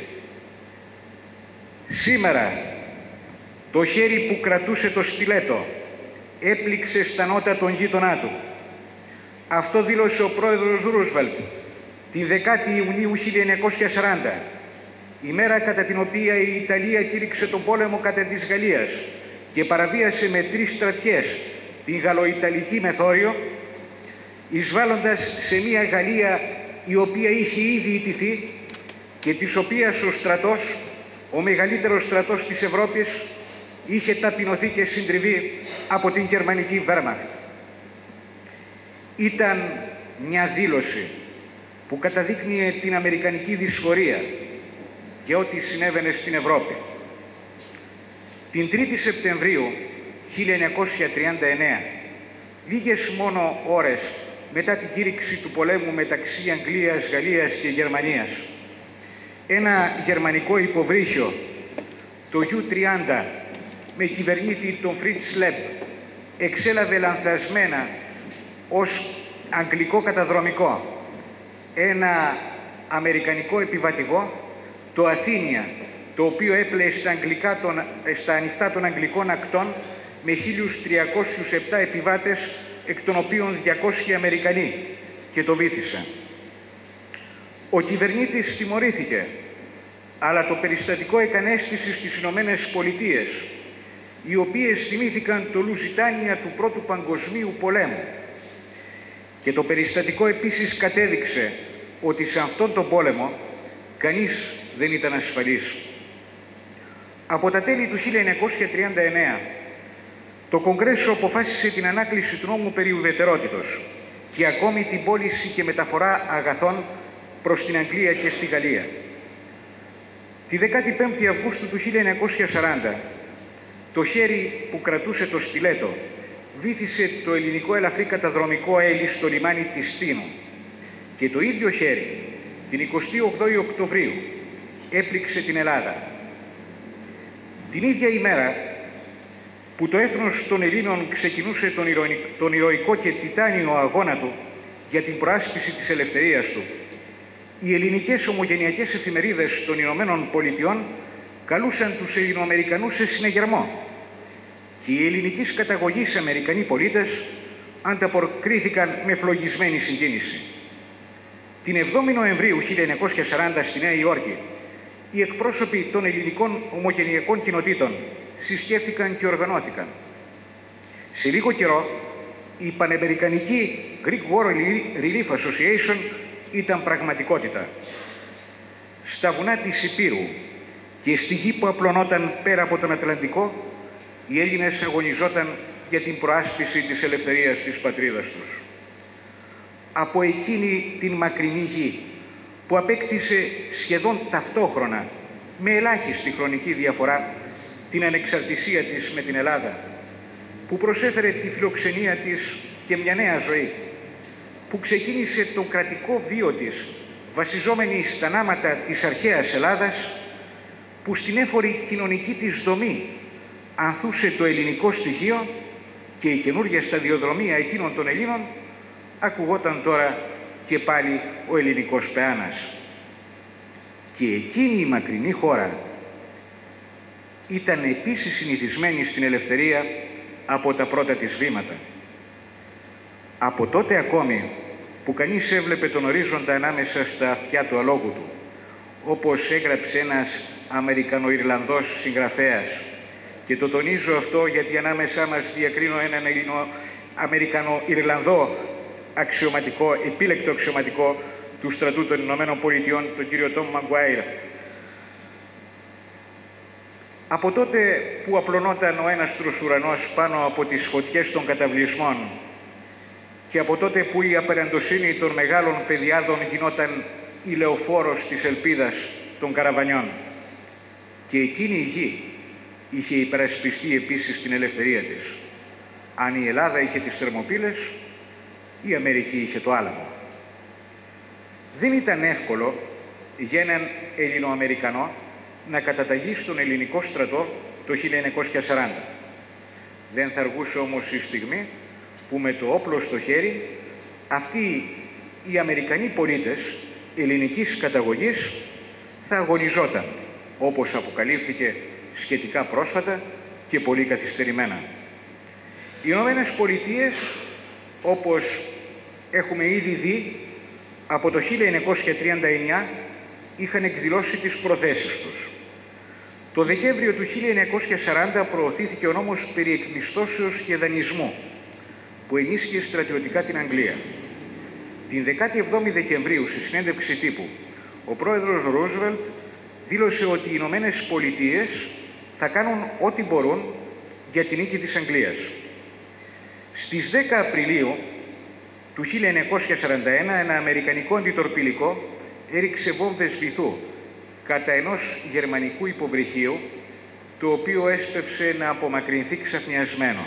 Σήμερα το χέρι που κρατούσε το στιλέτο έπληξε στα νότα τον γείτονά του. Αυτό δήλωσε ο πρόεδρος Ρούσβελτ τη δεκάτη Ιουνίου χίλια εννιακόσια σαράντα, ημέρα κατά την οποία η Ιταλία κήρυξε τον πόλεμο κατά της Γαλλίας και παραβίασε με τρεις στρατιές την Γαλλοϊταλική μεθόριο, εισβάλλοντας σε μια Γαλλία η οποία είχε ήδη ιτηθεί και της οποίας ο στρατός, ο μεγαλύτερος στρατός της Ευρώπης, είχε ταπεινωθεί και συντριβεί από την γερμανική Wehrmacht. Ήταν μια δήλωση που καταδείκνυε την αμερικανική δυσφορία και ό,τι συνέβαινε στην Ευρώπη. Την τρίτη Σεπτεμβρίου χίλια εννιακόσια τριάντα εννέα, λίγες μόνο ώρες μετά την κήρυξη του πολέμου μεταξύ Αγγλίας, Γαλλίας και Γερμανίας, ένα γερμανικό υποβρύχιο, το γιου τριάντα, με κυβερνήτη τον Φριτς Λεμπ, εξέλαβε λανθασμένα ως αγγλικό καταδρομικό ένα αμερικανικό επιβατηγό, το Αθήνια, το οποίο έπλεε στα, αγγλικά των, στα ανοιχτά των αγγλικών ακτών με χίλιους τριακόσιους επτά επιβάτες, εκ των οποίων διακόσιοι Αμερικανοί, και το βύθισαν. Ο κυβερνήτης τιμωρήθηκε, αλλά το περιστατικό έκανε αίσθηση στις Ηνωμένες Πολιτείες, οι οποίες θυμήθηκαν το Λουζιτάνια του Πρώτου Παγκοσμίου Πολέμου. Και το περιστατικό επίσης κατέδειξε ότι σε αυτόν τον πόλεμο κανείς δεν ήταν ασφαλής. Από τα τέλη του χίλια εννιακόσια τριάντα εννέα, το Κογκρέσο αποφάσισε την ανάκληση του νόμου περί ουδετερότητος και ακόμη την πώληση και μεταφορά αγαθών προς την Αγγλία και στη Γαλλία. Τη δεκάτη πέμπτη Αυγούστου του χίλια εννιακόσια σαράντα, το χέρι που κρατούσε το στιλέτο βύθισε το ελληνικό ελαφρύ καταδρομικό έλι στο λιμάνι της Τίνου και το ίδιο χέρι, την εικοστή όγδοη Οκτωβρίου, έπληξε την Ελλάδα. Την ίδια ημέρα που το έθνος των Ελλήνων ξεκινούσε τον, ηρωι... τον ηρωικό και τιτάνιο αγώνα του για την προάσπιση της ελευθερίας του, οι ελληνικές ομογενειακές εφημερίδες των Ηνωμένων Πολιτειών καλούσαν τους Ελληνοαμερικανούς σε συνεγερμό και οι ελληνικής καταγωγής Αμερικανοί πολίτες ανταποκρίθηκαν με φλογισμένη συγκίνηση. Την εβδόμη Νοεμβρίου χίλια εννιακόσια σαράντα στη Νέα Υόρκη, οι εκπρόσωποι των ελληνικών ομογενειακών κοινοτήτων συσκέφθηκαν και οργανώθηκαν. Σε λίγο καιρό, η παναμερικανική Greek War Relief Association ήταν πραγματικότητα. Στα βουνά της Υπήρου και στη γη που απλωνόταν πέρα από τον Ατλαντικό, οι Έλληνες αγωνιζόταν για την προάσπιση της ελευθερίας της πατρίδας τους. Από εκείνη την μακρινή γη, που απέκτησε σχεδόν ταυτόχρονα, με ελάχιστη χρονική διαφορά, την ανεξαρτησία της με την Ελλάδα, που προσέφερε τη φιλοξενία της και μια νέα ζωή, που ξεκίνησε τον κρατικό βίο της βασιζόμενη στα νάματα της αρχαίας Ελλάδας, που στην έφορη κοινωνική της δομή ανθούσε το ελληνικό στοιχείο και η καινούργια σταδιοδρομία εκείνων των Ελλήνων ακουγόταν τώρα και πάλι ο ελληνικός πεάνας. Και εκείνη η μακρινή χώρα ήταν επίσης συνηθισμένη στην ελευθερία από τα πρώτα της βήματα. Από τότε ακόμη που κανείς έβλεπε τον ορίζοντα ανάμεσα στα αυτιά του αλόγου του, όπως έγραψε ένας Αμερικανοϊρλανδός συγγραφέας, και το τονίζω αυτό γιατί ανάμεσά μας διακρίνω έναν Αμερικανο-Ιρλανδό αξιωματικό, επίλεκτο αξιωματικό του στρατού των Ηνωμένων Πολιτειών, τον κύριο Τόμ Μαγκουάιρ. Από τότε που απλωνόταν ο έναστρος ουρανός πάνω από τις φωτιές των καταβλισμών και από τότε που η απεραντοσύνη των μεγάλων παιδιάδων γινόταν η λεωφόρος της ελπίδας των καραβανιών, και εκείνη η γη είχε υπερασπιστεί επίσης την ελευθερία της. Αν η Ελλάδα είχε τις Θερμοπύλες, η Αμερική είχε το Άλαμο. Δεν ήταν εύκολο για έναν Ελληνοαμερικανό να καταταγεί στον ελληνικό στρατό το χίλια εννιακόσια σαράντα. Δεν θα αργούσε όμως η στιγμή που με το όπλο στο χέρι αυτοί οι Αμερικανοί πολίτες ελληνικής καταγωγής θα αγωνιζόταν, όπως αποκαλύφθηκε σχετικά πρόσφατα και πολύ καθυστερημένα. Οι Ηνωμένες Πολιτείες, όπως έχουμε ήδη δει, από το χίλια εννιακόσια τριάντα εννιά είχαν εκδηλώσει τις προθέσεις τους. Το Δεκέμβριο του χίλια εννιακόσια σαράντα προωθήθηκε ο νόμος περί εκμισθώσεως και δανεισμού, που ενίσχυε στρατιωτικά την Αγγλία. Την δεκάτη εβδόμη Δεκεμβρίου, στη συνέντευξη τύπου, ο πρόεδρος Ρούσβελτ δήλωσε ότι οι Ηνωμένες Πολιτείες θα κάνουν ό,τι μπορούν για την νίκη της Αγγλίας. Στις δέκα Απριλίου του χίλια εννιακόσια σαράντα ένα, ένα αμερικανικό αντιτορπιλικό έριξε βόμβες βυθού κατά ενός γερμανικού υποβρυχίου, το οποίο έσπευσε να απομακρυνθεί ξαφνιασμένο.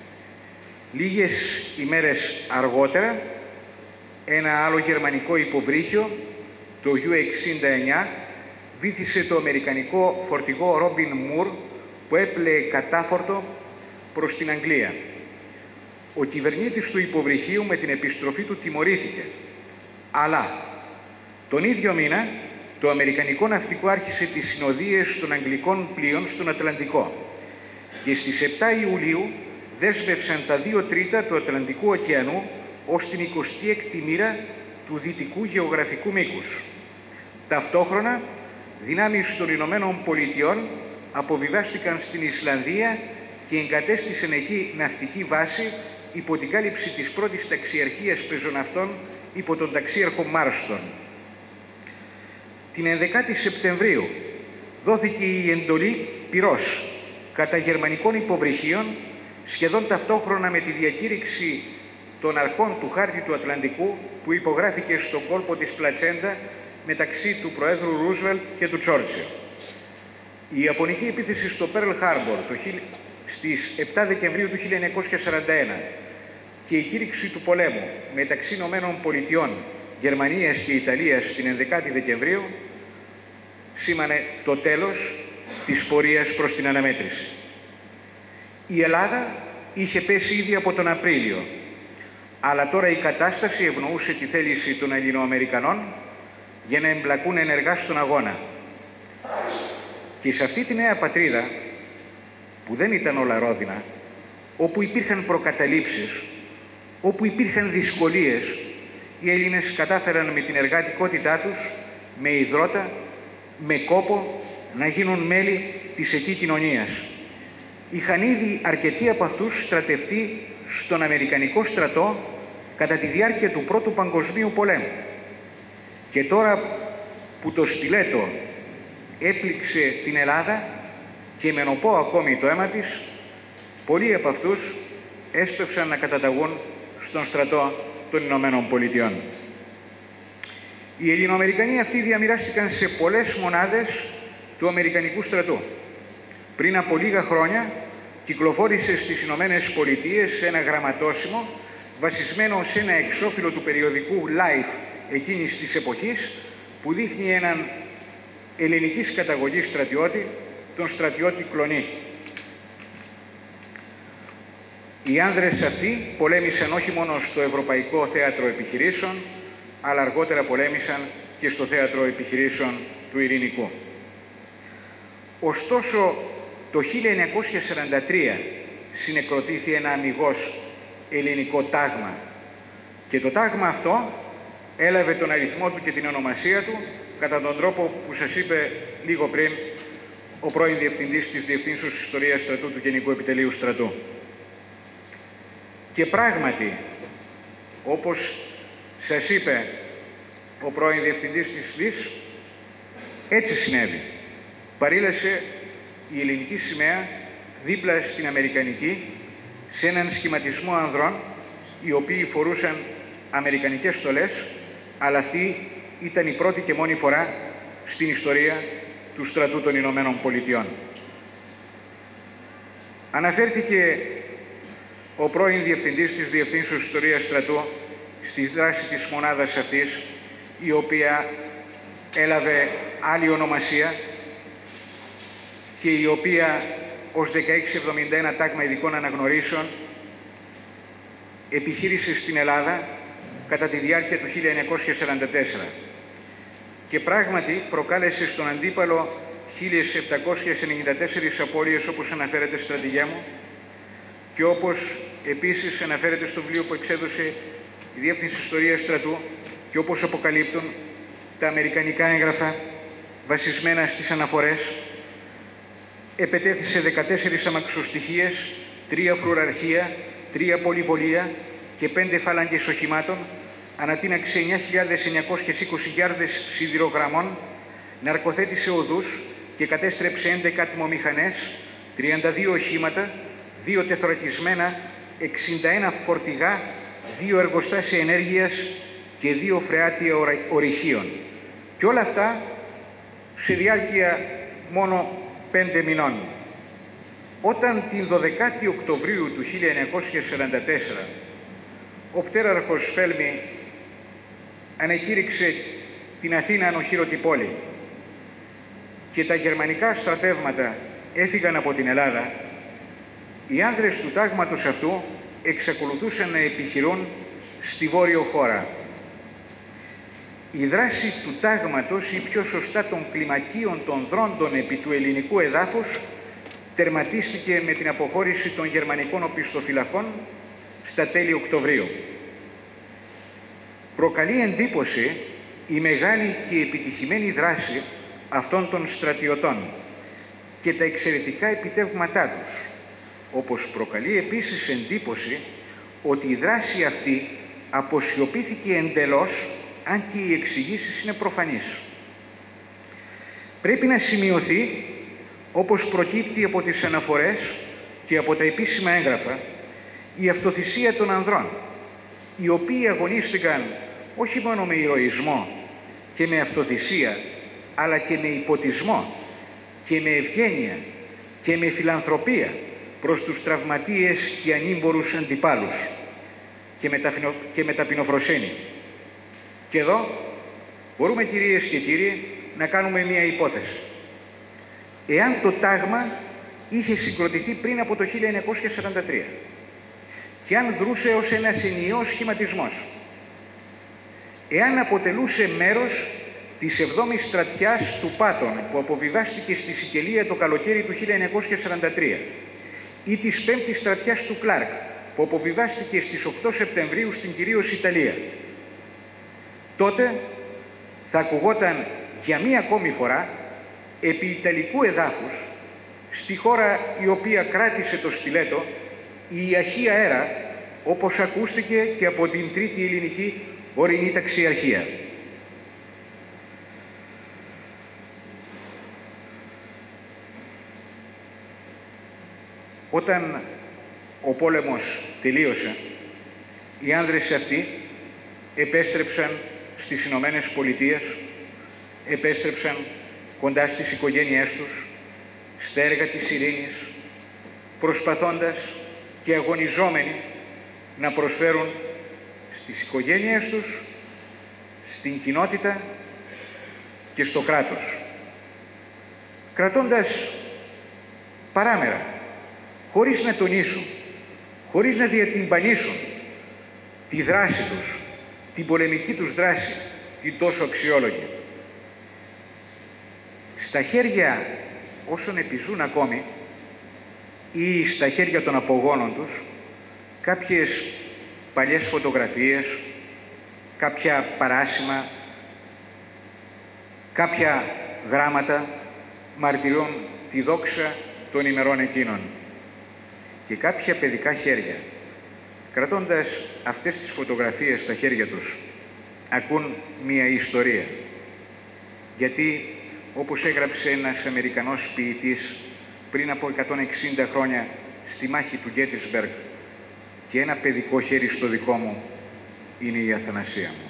Λίγες ημέρες αργότερα, ένα άλλο γερμανικό υποβρύχιο, το γιου εξήντα εννιά, βύθισε το αμερικανικό φορτηγό Ρόμπιν Μουρ, που έπλεε κατάφορτο προς την Αγγλία. Ο κυβερνήτης του υποβρυχίου με την επιστροφή του τιμωρήθηκε. Αλλά τον ίδιο μήνα το αμερικανικό ναυτικό άρχισε τις συνοδείες των αγγλικών πλοίων στον Ατλαντικό και στις επτά Ιουλίου δέσμευσαν τα δύο τρίτα του Ατλαντικού ωκεανού ως την εικοστή έκτη μοίρα του δυτικού γεωγραφικού μήκους. Ταυτόχρονα, δυνάμεις των Ηνωμένων Πολιτειών αποβιβάστηκαν στην Ισλανδία και εγκατέστησαν εκεί ναυτική βάση υπό την κάλυψη της πρώτης ταξιαρχίας πεζοναυτών υπό τον ταξίαρχο Μάρστον. Την ενδεκάτη Σεπτεμβρίου δόθηκε η εντολή πυρός κατά γερμανικών υποβρυχίων, σχεδόν ταυτόχρονα με τη διακήρυξη των αρχών του χάρτη του Ατλαντικού που υπογράφηκε στον κόλπο της Πλατσέντα μεταξύ του Προέδρου Ρούσβελτ και του Τσόρτσιλ. Η Ιαπωνική επίθεση στο Πέρλ Χάρμπορ στις επτά Δεκεμβρίου του χίλια εννιακόσια σαράντα ένα και η κήρυξη του πολέμου μεταξύ Ηνωμένων Πολιτειών, Γερμανίας και Ιταλίας την ενδεκάτη Δεκεμβρίου σήμανε το τέλος της πορείας προς την αναμέτρηση. Η Ελλάδα είχε πέσει ήδη από τον Απρίλιο, αλλά τώρα η κατάσταση ευνοούσε τη θέληση των Ελληνοαμερικανών για να εμπλακούν ενεργά στον αγώνα. Και σε αυτή τη νέα πατρίδα, που δεν ήταν όλα ρόδινα, όπου υπήρχαν προκαταλήψεις, όπου υπήρχαν δυσκολίες, οι Έλληνες κατάφεραν με την εργατικότητά τους, με υδρότα, με κόπο, να γίνουν μέλη της εκεί κοινωνίας. Είχαν ήδη αρκετοί από αυτούς στρατευτεί στον Αμερικανικό στρατό κατά τη διάρκεια του Πρώτου Παγκοσμίου Πολέμου. Και τώρα που το στιλέτο έπληξε την Ελλάδα και με νοπό ακόμη το αίμα της, πολλοί από αυτούς έσπευσαν να καταταγούν στον στρατό των Ηνωμένων Πολιτειών. Οι Ελληνοαμερικανοί αυτοί διαμοιράστηκαν σε πολλές μονάδες του Αμερικανικού στρατού. Πριν από λίγα χρόνια κυκλοφόρησε στις Ηνωμένες Πολιτείες ένα γραμματόσημο βασισμένο σε ένα εξώφυλλο του περιοδικού Life εκείνης της εποχής, που δείχνει έναν ελληνικής καταγωγής στρατιώτη, τον στρατιώτη Κλονή. Οι άνδρες αυτοί πολέμησαν όχι μόνο στο Ευρωπαϊκό Θέατρο Επιχειρήσεων, αλλά αργότερα πολέμησαν και στο Θέατρο Επιχειρήσεων του Ειρηνικού. Ωστόσο, το χίλια εννιακόσια σαράντα τρία συνεκροτήθη ένα αμιγώς ελληνικό τάγμα και το τάγμα αυτό έλαβε τον αριθμό του και την ονομασία του κατά τον τρόπο που σας είπε λίγο πριν ο πρώην Διευθυντής της Διευθύνσεως Ιστορίας Στρατού του Γενικού Επιτελείου Στρατού. Και πράγματι, όπως σας είπε ο πρώην Διευθυντής της ΔΙΣ, έτσι συνέβη. Παρήλασε η ελληνική σημαία δίπλα στην αμερικανική σε έναν σχηματισμό ανδρών οι οποίοι φορούσαν αμερικανικές στολές, αλλά αυτή ήταν η πρώτη και μόνη φορά στην ιστορία του στρατού των Ηνωμένων Πολιτειών. Αναφέρθηκε ο πρώην Διευθυντής της Διευθύνσεως Ιστορίας Στρατού στη δράση της μονάδας αυτής, η οποία έλαβε άλλη ονομασία και η οποία ως δεκαέξι εβδομήντα ένα τάγμα ειδικών αναγνωρίσεων επιχείρησε στην Ελλάδα κατά τη διάρκεια του χίλια εννιακόσια σαράντα τέσσερα και πράγματι προκάλεσε στον αντίπαλο χίλιες επτακόσιες ενενήντα τέσσερις απώλειες, όπως αναφέρεται στρατηγέ μου, και όπως επίσης αναφέρεται στο βιβλίο που εξέδωσε η Διεύθυνση Ιστορίας Στρατού και όπως αποκαλύπτουν τα αμερικανικά έγγραφα βασισμένα στις αναφορές, επετέθησε δεκατέσσερις αμαξοστοιχίες, τρία φρουραρχεία, τρία πολυβολία και πέντε φάλαγγες οχημάτων, ανατείναξε εννιά χιλιάδες εννιακόσιες είκοσι γιάρδες σιδηρογραμμών, ναρκοθέτησε οδούς και κατέστρεψε έντεκα ατμομηχανές, τριάντα δύο οχήματα, δύο τεθωρακισμένα, εξήντα ένα φορτηγά, δύο εργοστάσια ενέργειας και δύο φρεάτια ορυχείων. Και όλα αυτά σε διάρκεια μόνο πέντε μηνών. Όταν την δωδεκάτη Οκτωβρίου του χίλια εννιακόσια σαράντα τέσσερα ο πτέραρχος Φέλμη ανεκήρυξε την Αθήνα ανοχήρωτη πόλη και τα γερμανικά στρατεύματα έφυγαν από την Ελλάδα, οι άνδρες του τάγματος αυτού εξακολουθούσαν να επιχειρούν στη βόρειο χώρα. Η δράση του τάγματος ή πιο σωστά των κλιμακίων των δρόντων επί του ελληνικού εδάφους τερματίστηκε με την αποχώρηση των γερμανικών οπισθοφυλακών στα τέλη Οκτωβρίου. Προκαλεί εντύπωση η μεγάλη και επιτυχημένη δράση αυτών των στρατιωτών και τα εξαιρετικά επιτεύγματά τους, όπως προκαλεί επίσης εντύπωση ότι η δράση αυτή αποσιωπήθηκε εντελώς, αν και οι εξηγήσεις είναι προφανείς. Πρέπει να σημειωθεί, όπως προκύπτει από τις αναφορές και από τα επίσημα έγγραφα, η αυτοθυσία των ανδρών, οι οποίοι αγωνίστηκαν όχι μόνο με ηρωισμό και με αυτοθυσία, αλλά και με υποτισμό και με ευγένεια και με φιλανθρωπία προς τους τραυματίες και ανήμπορους αντιπάλους και με, ταφινο... και με ταπεινοφροσύνη. Και εδώ μπορούμε, κυρίες και κύριοι, να κάνουμε μία υπόθεση. Εάν το τάγμα είχε συγκροτηθεί πριν από το χίλια εννιακόσια σαράντα τρία και αν δρούσε ως ένας ενιαίος σχηματισμός, εάν αποτελούσε μέρος της εβδόμης στρατιάς του Πάτων που αποβιβάστηκε στη Σικελία το καλοκαίρι του χίλια εννιακόσια σαράντα τρία ή της πέμπτης στρατιάς του Κλάρκ που αποβιβάστηκε στις οκτώ Σεπτεμβρίου στην κυρίως Ιταλία, τότε θα ακουγόταν για μία ακόμη φορά επί Ιταλικού εδάφους, στη χώρα η οποία κράτησε το στιλέτο, η Ιαχία Αέρα, όπως ακούστηκε και από την Τρίτη Ελληνική Ορεινή Ταξιαρχία. Όταν ο πόλεμος τελείωσε, οι άνδρες αυτοί επέστρεψαν στις Ηνωμένες Πολιτείες, επέστρεψαν κοντά στις οικογένειές τους, στα έργα της ειρήνης, προσπαθώντας και αγωνιζόμενοι να προσφέρουν στις οικογένειές τους, στην κοινότητα και στο κράτος. Κρατώντας παράμερα, χωρίς να τονίσουν, χωρίς να διατυμπανίσουν τη δράση τους, την πολεμική τους δράση, την τόσο αξιόλογη. Στα χέρια όσων επιζούν ακόμη ή στα χέρια των απογόνων τους, κάποιες παλιές φωτογραφίες, κάποια παράσημα, κάποια γράμματα μαρτυρούν τη δόξα των ημερών εκείνων. Και κάποια παιδικά χέρια, κρατώντας αυτές τις φωτογραφίες στα χέρια τους, ακούν μία ιστορία. Γιατί, όπως έγραψε ένας Αμερικανός ποιητής πριν από εκατόν εξήντα χρόνια στη μάχη του Γκέτισμπεργκ, και ένα παιδικό χέρι στο δικό μου είναι η αθανασία μου.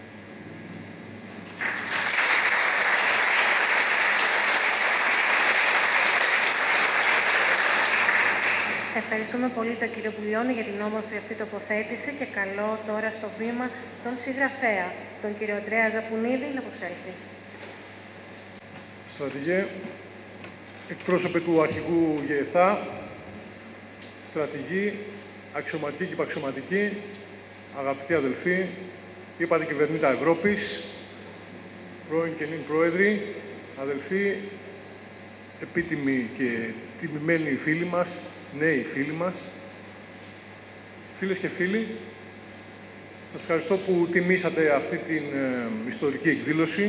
Ευχαριστούμε πολύ τον κύριο Πουλιώνη για την όμορφη αυτή τοποθέτηση και καλώ τώρα στο βήμα τον συγγραφέα, τον κύριο Ανδρέα Ζαπουνίδη, να προσέλθει. Στρατηγέ, εκπρόσωπε του αρχηγού ΓΕΘΑ, στρατηγοί, αξιωματικοί και υπαξιωματικοί, αγαπητοί αδελφοί, είπατε κυβερνήτα Ευρώπης, πρώην και νυν πρόεδροι, αδελφοί, επίτιμοι και τιμημένοι φίλοι μας, νέοι φίλοι μας, φίλες και φίλοι, σας ευχαριστώ που τιμήσατε αυτή την ε, ιστορική εκδήλωση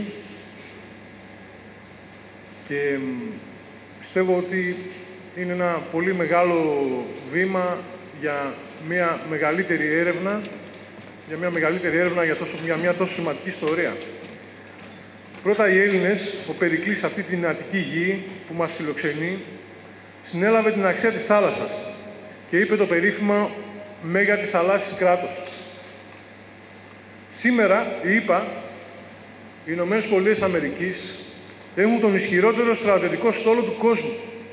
και ε, πιστεύω ότι είναι ένα πολύ μεγάλο βήμα για μια μεγαλύτερη έρευνα, για μια μεγαλύτερη έρευνα για, τόσο, για μια τόσο σημαντική ιστορία. Πρώτα οι Έλληνες, ο Περικλής σε αυτή την Αττική γη που μας φιλοξενεί, συνέλαβε την αξία της θάλασσας και είπε το περίφημο «Μέγα της θαλάσσης κράτος». Σήμερα, η ΗΠΑ, οι Ηνωμένες Πολιτείες Αμερικής, έχουν τον ισχυρότερο στρατιωτικό στόλο του κόσμου.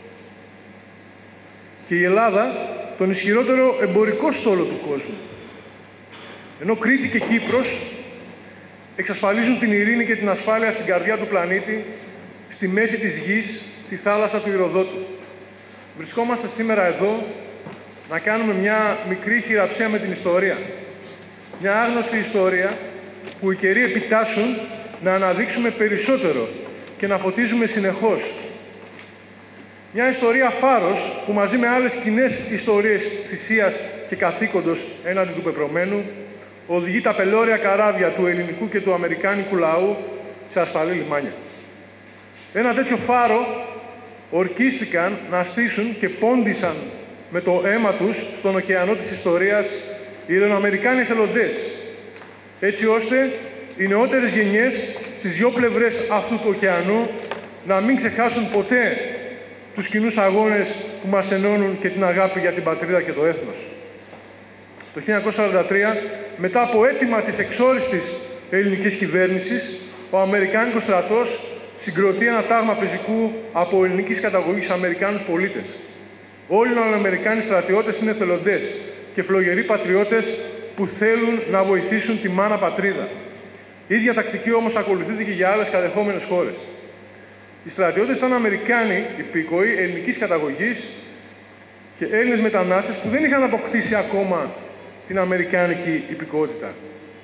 Και η Ελλάδα, τον ισχυρότερο εμπορικό στόλο του κόσμου. Ενώ Κρήτη και Κύπρος εξασφαλίζουν την ειρήνη και την ασφάλεια στην καρδιά του πλανήτη, στη μέση της γης, στη θάλασσα του Ηρωδότου. Βρισκόμαστε σήμερα εδώ να κάνουμε μια μικρή χειραψία με την ιστορία. Μια άγνωστη ιστορία που οι καιροί επιτάσσουν να αναδείξουμε περισσότερο και να φωτίζουμε συνεχώς. Μια ιστορία φάρος που μαζί με άλλες κοινές ιστορίες θυσίας και καθήκοντος έναντι του πεπρωμένου οδηγεί τα πελώρια καράβια του ελληνικού και του αμερικάνικου λαού σε ασφαλή λιμάνια. Ένα τέτοιο φάρο ορκίστηκαν να στήσουν και πόντισαν με το αίμα τους στον ωκεανό της ιστορίας οι Ελληνοαμερικάνοι εθελοντές, έτσι ώστε οι νεότερες γενιές στις δύο πλευρές αυτού του ωκεανού να μην ξεχάσουν ποτέ τους κοινούς αγώνες που μας ενώνουν και την αγάπη για την πατρίδα και το έθνος. Το χίλια εννιακόσια σαράντα τρία, μετά από αίτημα της εξόριστης ελληνικής κυβέρνησης, ο Αμερικάνικος στρατός συγκροτεί ένα τάγμα πεζικού από ελληνικής καταγωγής Αμερικάνους πολίτες. Όλοι οι Αμερικάνοι στρατιώτες είναι εθελοντές και φλογεροί πατριώτες που θέλουν να βοηθήσουν τη μάνα πατρίδα. Η ίδια τακτική όμως ακολουθείται και για άλλες κατεχόμενες χώρες. Οι στρατιώτες ήταν Αμερικάνοι υπήκοοι ελληνικής καταγωγής και Έλληνες μετανάστες που δεν είχαν αποκτήσει ακόμα την αμερικάνικη υπηκότητα.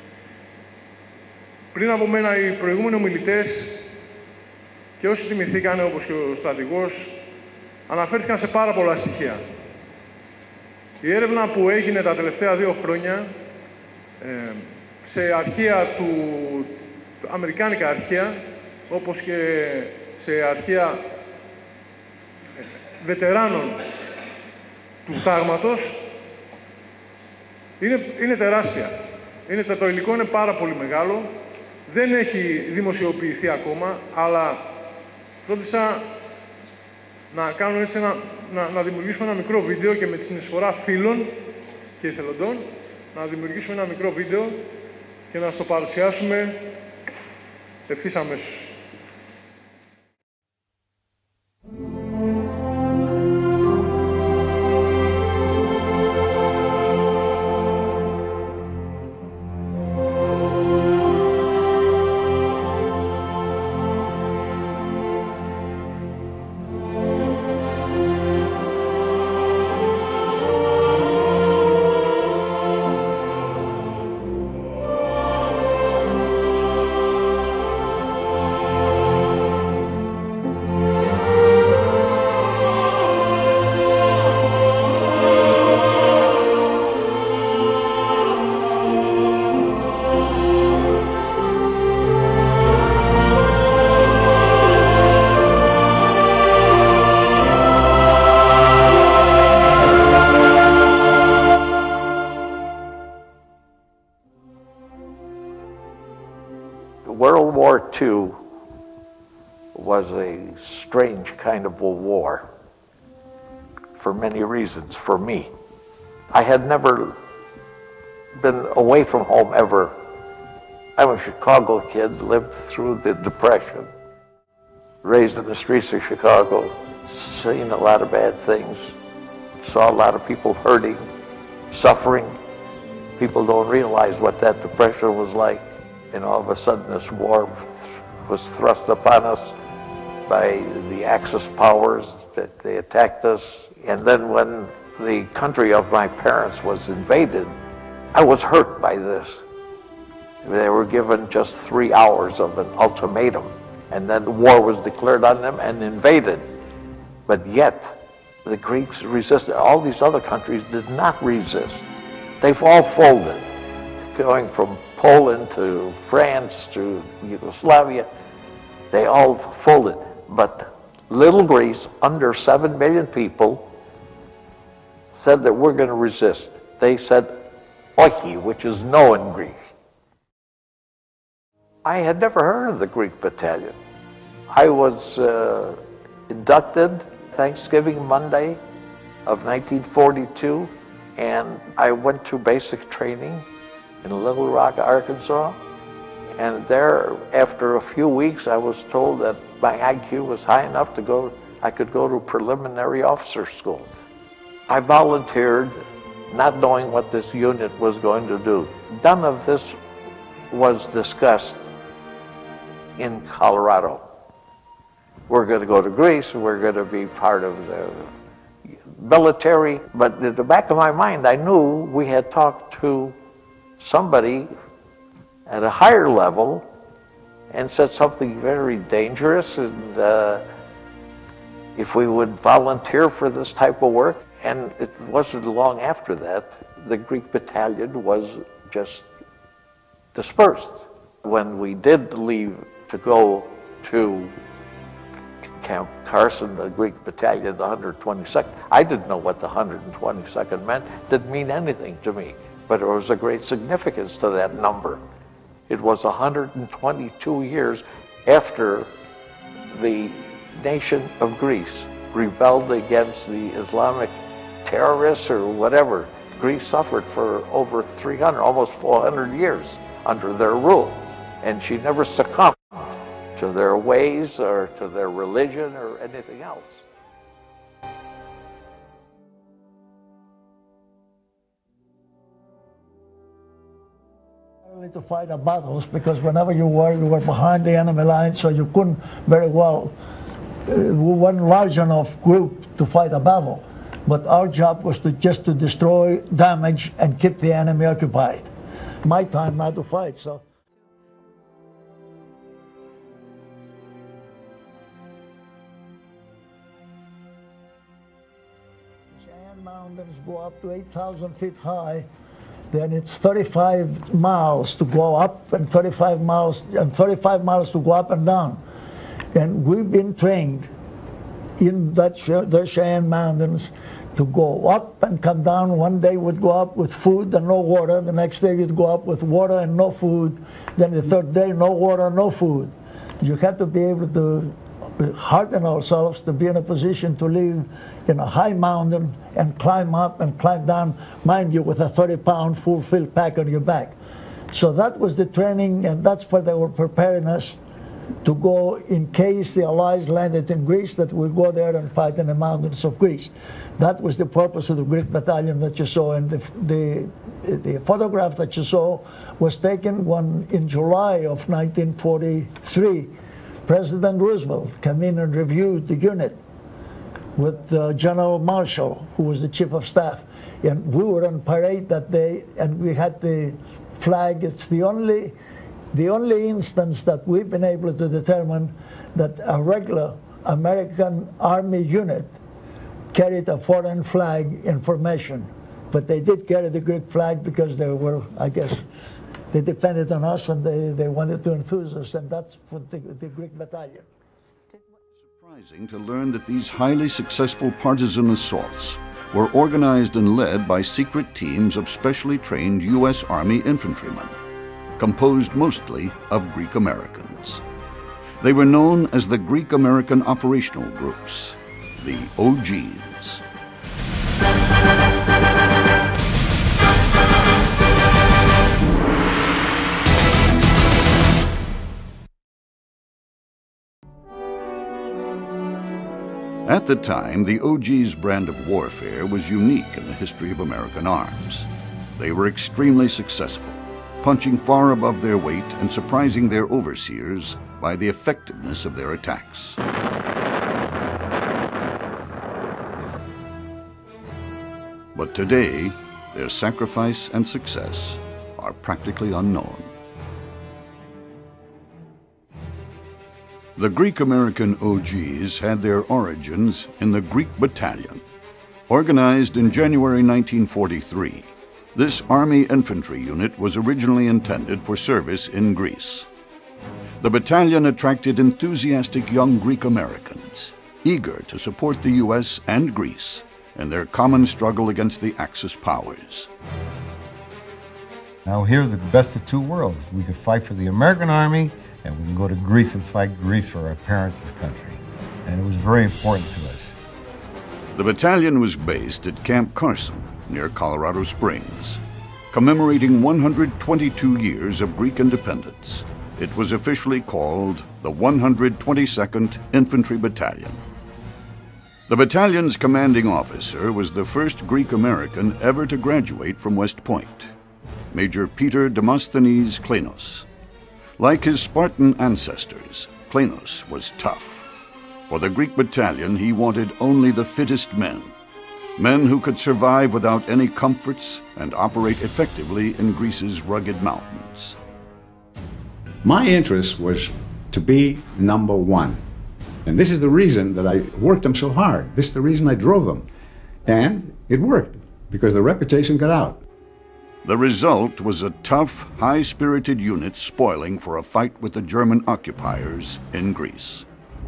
Πριν από μένα οι προηγούμενοι ομιλητές και όσοι τιμηθήκαν, όπως και ο στρατηγός, αναφέρθηκαν σε πάρα πολλά στοιχεία. Η έρευνα που έγινε τα τελευταία δύο χρόνια ε, σε αρχεία του, αμερικάνικα αρχεία, όπως και σε αρχεία ε, βετεράνων του τάγματος, είναι, είναι τεράστια. Είναι, το υλικό είναι πάρα πολύ μεγάλο, δεν έχει δημοσιοποιηθεί ακόμα, αλλά φρόντισα να, κάνω έτσι ένα, να, να δημιουργήσουμε ένα μικρό βίντεο και με τη συνεισφορά φίλων και εθελοντών να δημιουργήσουμε ένα μικρό βίντεο και να στο παρουσιάσουμε ευθύς αμέσως. Two was a strange kind of a war for many reasons for me. I had never been away from home ever. I'm a Chicago kid, lived through the Depression, raised in the streets of Chicago, seen a lot of bad things, saw a lot of people hurting, suffering. People don't realize what that Depression was like, and all of a sudden this war was thrust upon us by the Axis powers, that they attacked us. And then when the country of my parents was invaded, I was hurt by this. They were given just three hours of an ultimatum, and then war was declared on them and invaded. But yet, the Greeks resisted. All these other countries did not resist. They've all folded, going from Poland to France to Yugoslavia. They all folded. But little Greece, under seven million people, said that we're going to resist. They said oiki, which is no in Greek. I had never heard of the Greek battalion. I was uh, inducted Thanksgiving Monday of nineteen forty-two, and I went to basic training in Little Rock, Arkansas. And there, after a few weeks, I was told that my I Q was high enough to go, I could go to preliminary officer school. I volunteered, not knowing what this unit was going to do. None of this was discussed in Colorado. We're going to go to Greece, we're going to be part of the military, but in the back of my mind, I knew we had talked to somebody at a higher level and said something very dangerous, and uh, if we would volunteer for this type of work. And it wasn't long after that, the Greek battalion was just dispersed. When we did leave to go to Camp Carson, the Greek battalion, the one hundred twenty-second, I didn't know what the one hundred twenty-second meant. It didn't mean anything to me, but there was a great significance to that number. It was one hundred twenty-two years after the nation of Greece rebelled against the Islamic terrorists or whatever. Greece suffered for over three hundred, almost four hundred years under their rule, and she never succumbed to their ways or to their religion or anything else. To fight the battles, because whenever you were, you were behind the enemy line, so you couldn't very well, uh, we weren't large enough group to fight a battle. But our job was to just to destroy, damage, and keep the enemy occupied. My time not to fight, so. Cheyenne Mountains go up to eight thousand feet high. Then it's thirty-five miles to go up and thirty-five miles and thirty-five miles to go up and down. And we've been trained in that the Cheyenne Mountains to go up and come down. One day we'd go up with food and no water. The next day you'd go up with water and no food. Then the third day, no water, no food. You have to be able to harden ourselves to be in a position to live in a high mountain and climb up and climb down, mind you, with a thirty pound full-filled pack on your back. So that was the training, and that's where they were preparing us to go in case the Allies landed in Greece, that we'd go there and fight in the mountains of Greece. That was the purpose of the Greek battalion that you saw, and the, the, the photograph that you saw was taken one in July of nineteen forty-three. President Roosevelt came in and reviewed the unit with uh, General Marshall, who was the chief of staff. And we were on parade that day, and we had the flag. It's the only, the only instance that we've been able to determine that a regular American Army unit carried a foreign flag in formation. But they did carry the Greek flag because they were, I guess, they depended on us, and they, they wanted to enthuse us, and that's what the, the Greek battalion. Surprising to learn that these highly successful partisan assaults were organized and led by secret teams of specially trained U S Army infantrymen, composed mostly of Greek Americans. They were known as the Greek American Operational Groups, the O Gs. At the time, the O Gs' brand of warfare was unique in the history of American arms. They were extremely successful, punching far above their weight and surprising their overseers by the effectiveness of their attacks. But today, their sacrifice and success are practically unknown. The Greek-American O Gs had their origins in the Greek Battalion. Organized in January nineteen forty-three, this Army infantry unit was originally intended for service in Greece. The battalion attracted enthusiastic young Greek Americans, eager to support the U S and Greece in their common struggle against the Axis powers. Now here's the best of two worlds. We could fight for the American Army, and we can go to Greece and fight Greece for our parents' country. And it was very important to us. The battalion was based at Camp Carson, near Colorado Springs. Commemorating one hundred twenty-two years of Greek independence, it was officially called the one hundred twenty-second Infantry Battalion. The battalion's commanding officer was the first Greek-American ever to graduate from West Point, Major Peter Demosthenes Klenos. Like his Spartan ancestors, Klenos was tough. For the Greek battalion, he wanted only the fittest men, men who could survive without any comforts and operate effectively in Greece's rugged mountains. My interest was to be number one. And this is the reason that I worked them so hard. This is the reason I drove them. And it worked, because the reputation got out. The result was a tough, high-spirited unit spoiling for a fight with the German occupiers in Greece.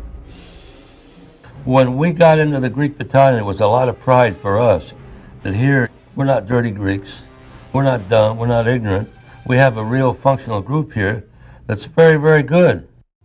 When we got into the Greek battalion, it was a lot of pride for us that here, we're not dirty Greeks, we're not dumb, we're not ignorant. We have a real functional group here that's very, very good.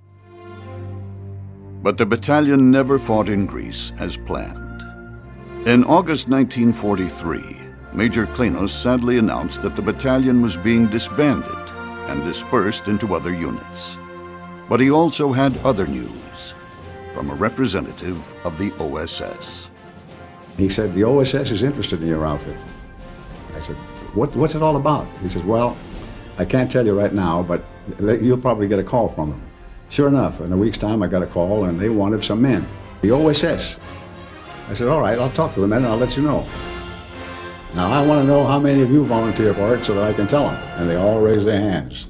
But the battalion never fought in Greece as planned. In August nineteen forty-three, Major Klenos sadly announced that the battalion was being disbanded and dispersed into other units. But he also had other news from a representative of the O S S. He said, the O S S is interested in your outfit. I said, what, what's it all about? He says, well, I can't tell you right now, but you'll probably get a call from them. Sure enough, in a week's time I got a call and they wanted some men. The O S S. I said, all right, I'll talk to the men and I'll let you know. Now I want to know how many of you volunteer for it so that I can tell them. And they all raised their hands.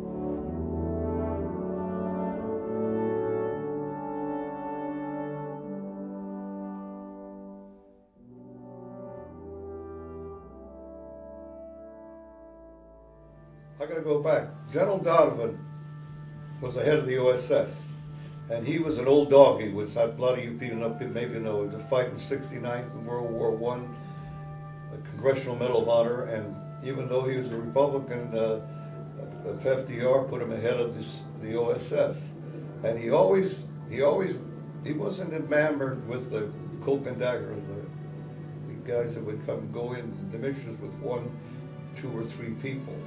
I gotta go back. General Donovan was the head of the O S S, and he was an old dog. He was, a lot of you people know, maybe know, the fight in sixty-ninth in World War One, the Congressional Medal of Honor, and even though he was a Republican, uh, F D R put him ahead of this, the O S S, and he always, he always, he wasn't enamored with the cloak and dagger, the, the guys that would come go in the missions with one, two, or three people.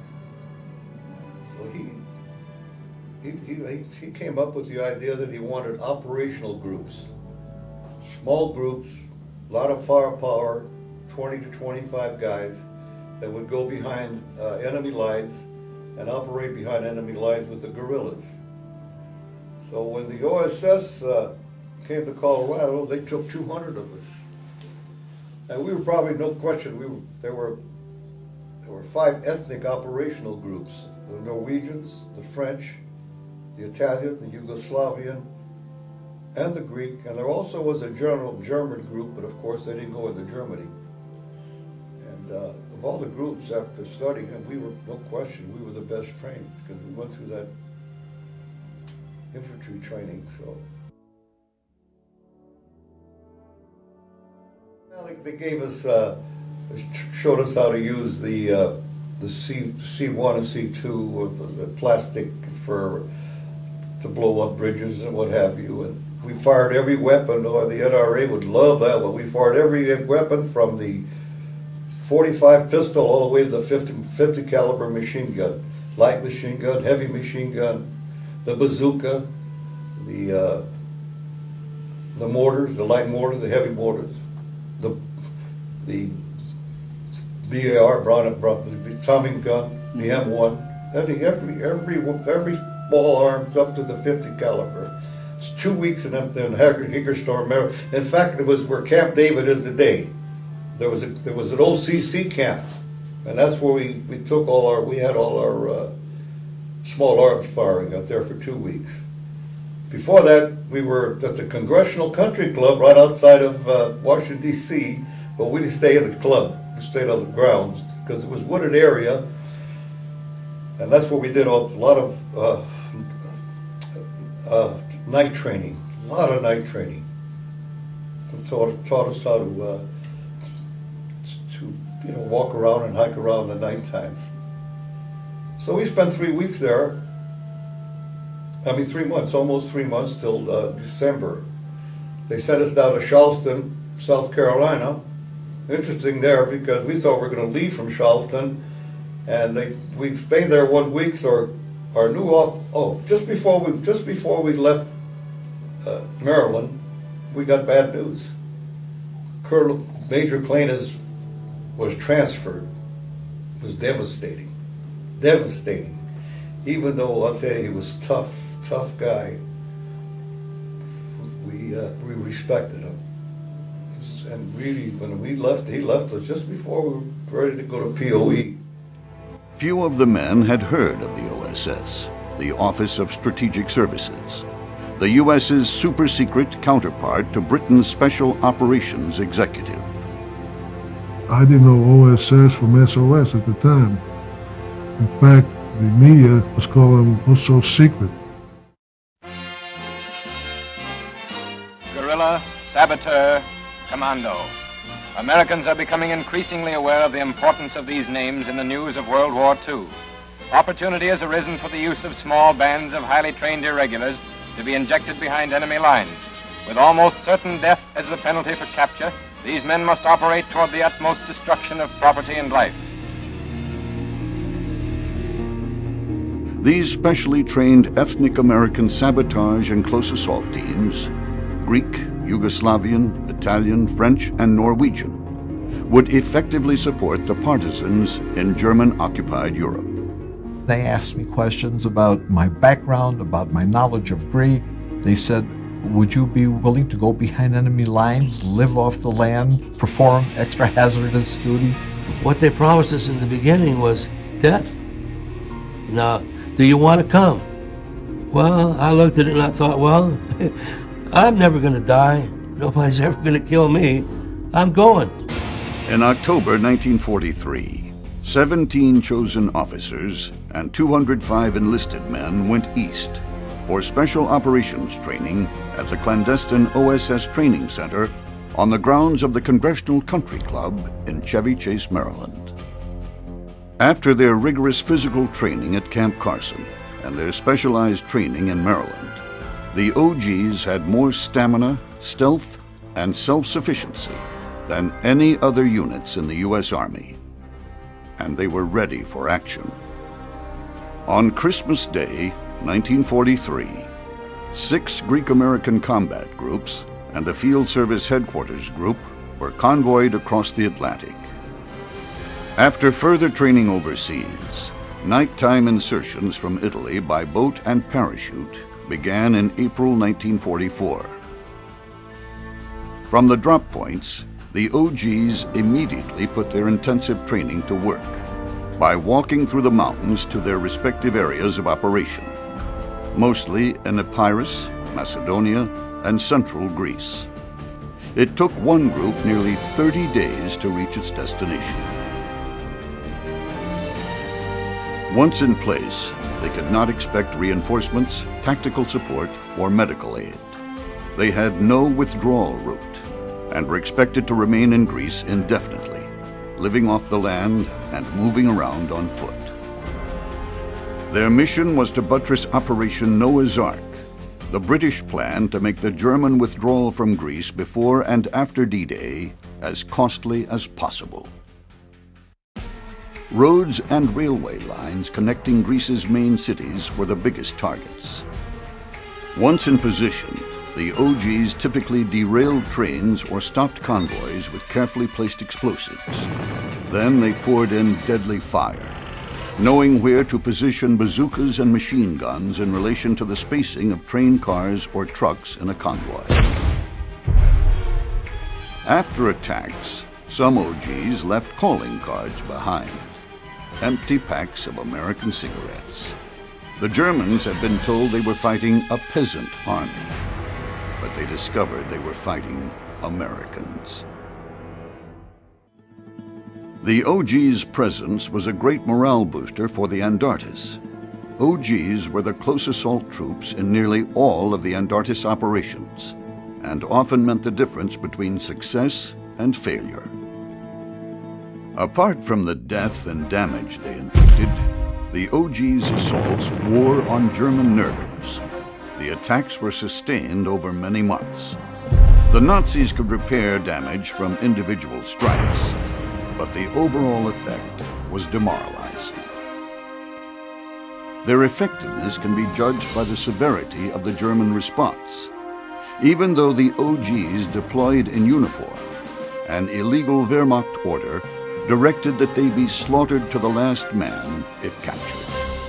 So he. He, he, he came up with the idea that he wanted operational groups, small groups, a lot of firepower, twenty to twenty-five guys that would go behind uh, enemy lines and operate behind enemy lines with the guerrillas. So when the O S S uh, came to Colorado, they took two hundred of us. And we were probably, no question, we were, there were there were five ethnic operational groups: the Norwegians, the French, the Italian, the Yugoslavian, and the Greek, and there also was a general German group, but of course they didn't go into Germany. And uh, of all the groups, after studying them, we were, no question, we were the best trained, because we went through that infantry training, so. Well, they, they gave us, uh, showed us how to use the, uh, the C, C one and C two, uh, the plastic for to blow up bridges and what have you. And we fired every weapon, or the N R A would love that one. We fired every weapon from the forty-five pistol all the way to the fifty, fifty caliber machine gun, light machine gun, heavy machine gun, the bazooka, the uh, the mortars, the light mortars, the heavy mortars, the the B A R, Brown, Brown, the Tommy gun, the M one, every every every every small arms up to the fifty caliber. It's two weeks in, in Hickerstorm, Maryland. In fact, it was where Camp David is today. There was a there was an O C C camp, and that's where we we took all our we had all our uh, small arms firing out there for two weeks. Before that, we were at the Congressional Country Club right outside of uh, Washington, D C, but we didn't stay in the club. We stayed on the grounds because it was a wooded area, and that's where we did a lot of uh, uh, night training, a lot of night training. It taught, taught us how to, uh, to you know, walk around and hike around in the night times. So we spent three weeks there. I mean, three months, almost three months till uh, December. They sent us down to Charleston, South Carolina. Interesting there because we thought we were going to leave from Charleston, and they we stayed there one week. So our, our new op oh just before we just before we left uh, Maryland, we got bad news. Colonel Major Clenas was transferred. It was devastating, devastating. Even though I'll tell you he was tough. Tough guy. We uh, we respected him, and really, when we left, he left us just before we were ready to go to P O E. Few of the men had heard of the O S S, the Office of Strategic Services, the U S's super-secret counterpart to Britain's Special Operations Executive. I didn't know O S S from S O S at the time. In fact, the media was calling them also secret. Guerrilla, saboteur, commando. Americans are becoming increasingly aware of the importance of these names in the news of World War Two. Opportunity has arisen for the use of small bands of highly trained irregulars to be injected behind enemy lines. With almost certain death as the penalty for capture, these men must operate toward the utmost destruction of property and life. These specially trained ethnic American sabotage and close assault teams, Greek, Yugoslavian, Italian, French, and Norwegian, would effectively support the partisans in German-occupied Europe. They asked me questions about my background, about my knowledge of Greek. They said, would you be willing to go behind enemy lines, live off the land, perform extra hazardous duty? What they promised us in the beginning was death. Now, do you want to come? Well, I looked at it and I thought, well, I'm never going to die. Nobody's ever going to kill me. I'm going. In October nineteen forty-three, seventeen chosen officers and two hundred five enlisted men went east for special operations training at the clandestine O S S Training Center on the grounds of the Congressional Country Club in Chevy Chase, Maryland. After their rigorous physical training at Camp Carson and their specialized training in Maryland, the O Gs had more stamina, stealth, and self-sufficiency than any other units in the U S Army, and they were ready for action. On Christmas Day, nineteen forty-three, six Greek-American combat groups and a Field Service Headquarters group were convoyed across the Atlantic. After further training overseas, nighttime insertions from Italy by boat and parachute began in April nineteen forty-four. From the drop points, the O Gs immediately put their intensive training to work by walking through the mountains to their respective areas of operation, mostly in Epirus, Macedonia, and central Greece. It took one group nearly thirty days to reach its destination. Once in place, they could not expect reinforcements, tactical support, or medical aid. They had no withdrawal route and were expected to remain in Greece indefinitely, living off the land and moving around on foot. Their mission was to buttress Operation Noah's Ark the British planned to make the German withdrawal from Greece before and after D-Day as costly as possible. Roads and railway lines connecting Greece's main cities were the biggest targets. Once in position, the O Gs typically derailed trains or stopped convoys with carefully placed explosives. Then they poured in deadly fire, knowing where to position bazookas and machine guns in relation to the spacing of train cars or trucks in a convoy. After attacks, some O Gs left calling cards behind, empty packs of American cigarettes. The Germans had been told they were fighting a peasant army, but they discovered they were fighting Americans. The O G's presence was a great morale booster for the Andartes. O Gs were the close assault troops in nearly all of the Andartes operations, and often meant the difference between success and failure. Apart from the death and damage they inflicted, the O G's assaults wore on German nerves. The attacks were sustained over many months. The Nazis could repair damage from individual strikes, but the overall effect was demoralizing. Their effectiveness can be judged by the severity of the German response. Even though the O Gs deployed in uniform, an illegal Wehrmacht order directed that they be slaughtered to the last man if captured.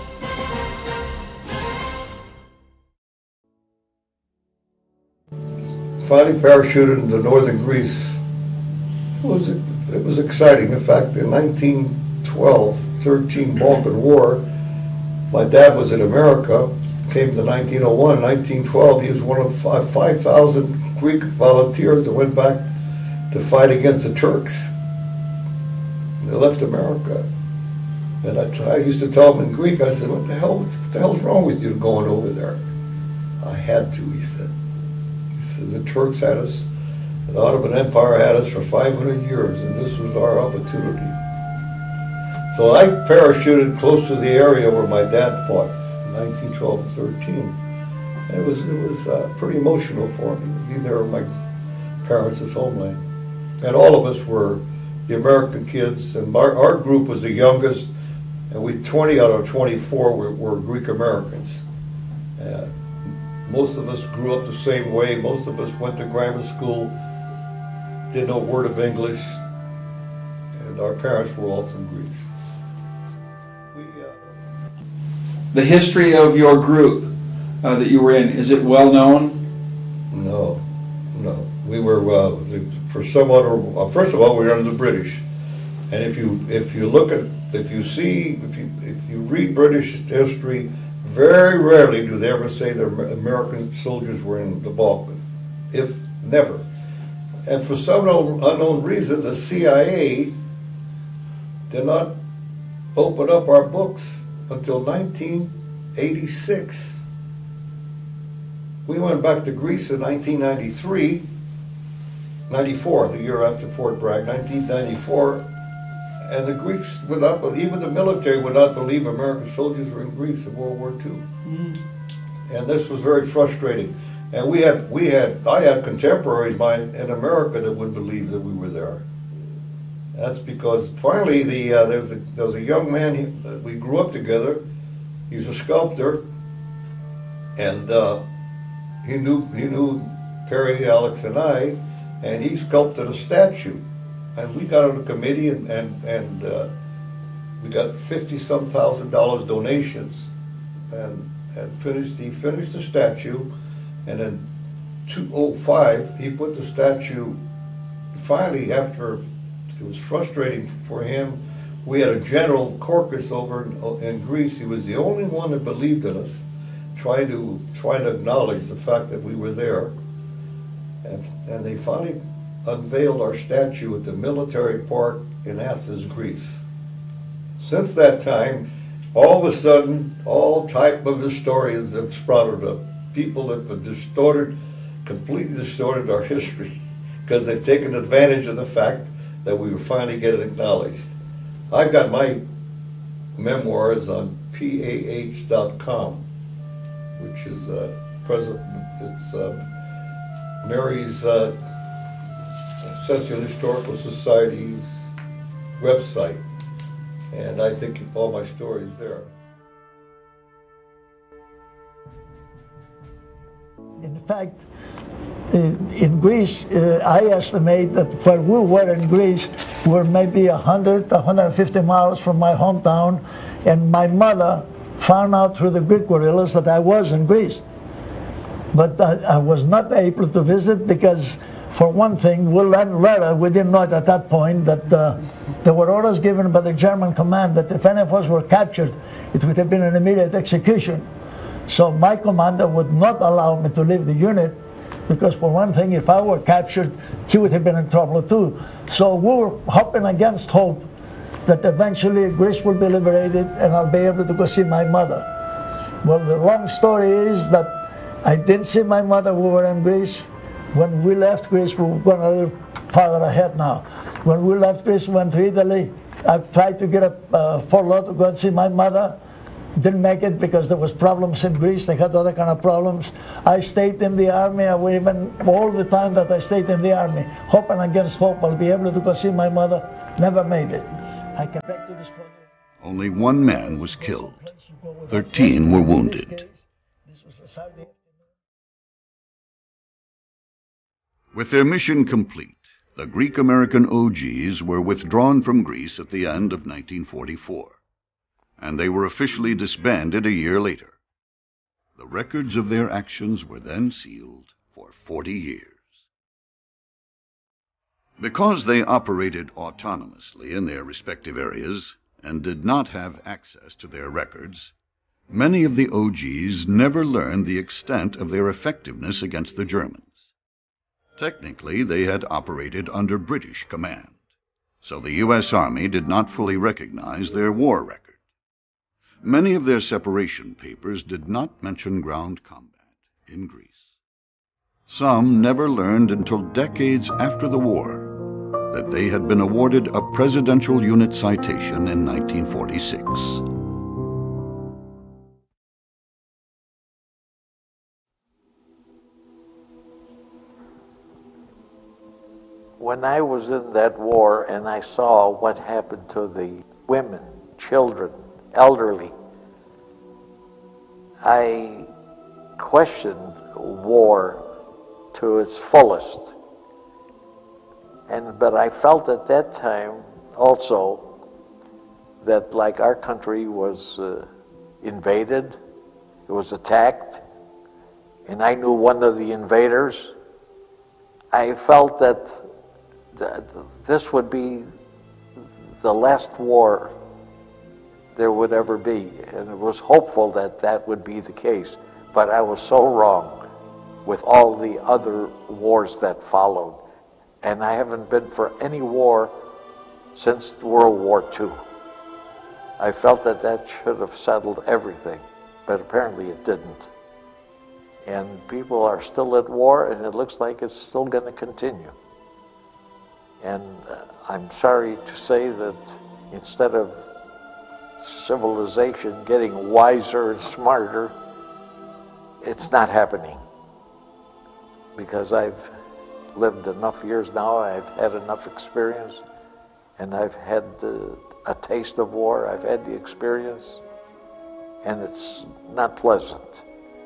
Finally parachuted into northern Greece. It was, it was exciting. In fact, in nineteen twelve, thirteen Balkan War, my dad was in America, came to nineteen oh one, nineteen twelve, he was one of five thousand Greek volunteers that went back to fight against the Turks. They left America. And I, I used to tell him in Greek, I said, what the hell, what the hell's wrong with you going over there? I had to, he said. He said, the Turks had us, the Ottoman Empire had us for five hundred years, and this was our opportunity. So I parachuted close to the area where my dad fought in nineteen twelve and thirteen. And it was, it was uh, pretty emotional for me to be there with my parents' homeland. And all of us were the American kids, and our, our group was the youngest, and we twenty out of twenty-four were, were Greek Americans. Uh, most of us grew up the same way. Most of us went to grammar school, didn't know a word of English, and our parents were all from Greece. We, uh, the history of your group uh, that you were in, is it well known? No, no. We were, uh, for some other, uh, first of all, we were under the British. And if you, if you look at, if you see, if you, if you read British history, very rarely do they ever say that American soldiers were in the Balkans, if never. And for some unknown reason, the C I A did not open up our books until nineteen eighty-six. We went back to Greece in nineteen ninety-three, ninety-four, the year after Fort Bragg, nineteen ninety-four, and the Greeks would not believe, even the military would not believe American soldiers were in Greece in World War Two. Mm. And this was very frustrating. And we had, we had, I had contemporaries of mine in America that wouldn't believe that we were there. That's because finally the uh, there was a there was a young man, he, uh, we grew up together. He was a sculptor, and uh, he knew he knew Perry, Alex, and I, and he sculpted a statue. And we got on a committee, and and, and uh, we got fifty some thousand dollars donations, and and finished. He finished the statue, and in two oh five he put the statue. Finally, after it was frustrating for him, we had a general Korkus over in, in Greece. He was the only one that believed in us, trying to trying to acknowledge the fact that we were there, and and they finally unveiled our statue at the military park in Athens, Greece. Since that time, all of a sudden, all type of historians have sprouted up. People have distorted, completely distorted our history because they've taken advantage of the fact that we were finally getting acknowledged. I've got my memoirs on P A H dot com, which is uh, president. It's uh, Mary's uh, Ascension Historical Society's website, and I think all my stories there. In fact, in Greece, uh, I estimate that where we were in Greece, we're maybe one hundred, one hundred fifty miles from my hometown, and my mother found out through the Greek guerrillas that I was in Greece. But I, I was not able to visit because, for one thing, we learned later, we didn't know it at that point, that uh, there were orders given by the German command that if any of us were captured, it would have been an immediate execution. So my commander would not allow me to leave the unit because, for one thing, if I were captured, he would have been in trouble too. So we were hoping against hope that eventually Greece will be liberated and I'll be able to go see my mother. Well, the long story is that I didn't see my mother. We were in Greece. When we left Greece, we were going a little farther ahead now. When we left Greece, we went to Italy. I tried to get a uh, furlough to go and see my mother. Didn't make it because there was problems in Greece. They had other kind of problems. I stayed in the army. I would even, all the time that I stayed in the army, hoping against hope I'll be able to go see my mother. Never made it. I came back to this point. Only one man was killed. Thirteen were wounded. With their mission complete, the Greek-American O Gs were withdrawn from Greece at the end of nineteen forty-four, and they were officially disbanded a year later. The records of their actions were then sealed for forty years. Because they operated autonomously in their respective areas and did not have access to their records, many of the O Gs never learned the extent of their effectiveness against the Germans. Technically, they had operated under British command, so the U S Army did not fully recognize their war record. Many of their separation papers did not mention ground combat in Greece. Some never learned until decades after the war that they had been awarded a Presidential Unit Citation in nineteen forty-six. When I was in that war and I saw what happened to the women, children, elderly, I questioned war to its fullest. And but I felt at that time also that, like, our country was uh, invaded, it was attacked, and I knew one of the invaders. I felt that th this would be the last war there would ever be, and it was hopeful that that would be the case. But I was so wrong with all the other wars that followed, and I haven't been for any war since World War Two. I felt that that should have settled everything, but apparently it didn't. And people are still at war, and it looks like it's still going to continue. And uh, I'm sorry to say that instead of civilization getting wiser and smarter, it's not happening. Because I've lived enough years now, I've had enough experience, and I've had uh, a taste of war, I've had the experience, and it's not pleasant.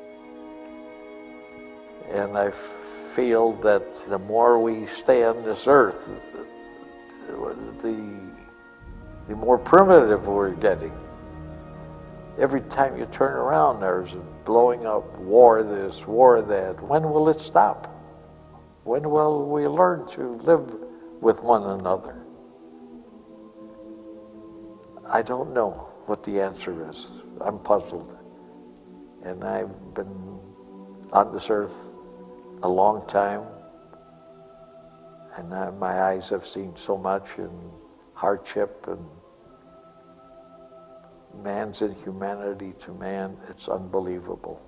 And I feel that the more we stay on this earth, the, the more primitive we're getting. Every time you turn around, there's blowing up, war this, war that. When will it stop? When will we learn to live with one another? I don't know what the answer is. I'm puzzled. And I've been on this earth a long time, and uh, my eyes have seen so much in hardship and man's inhumanity to man. It's unbelievable.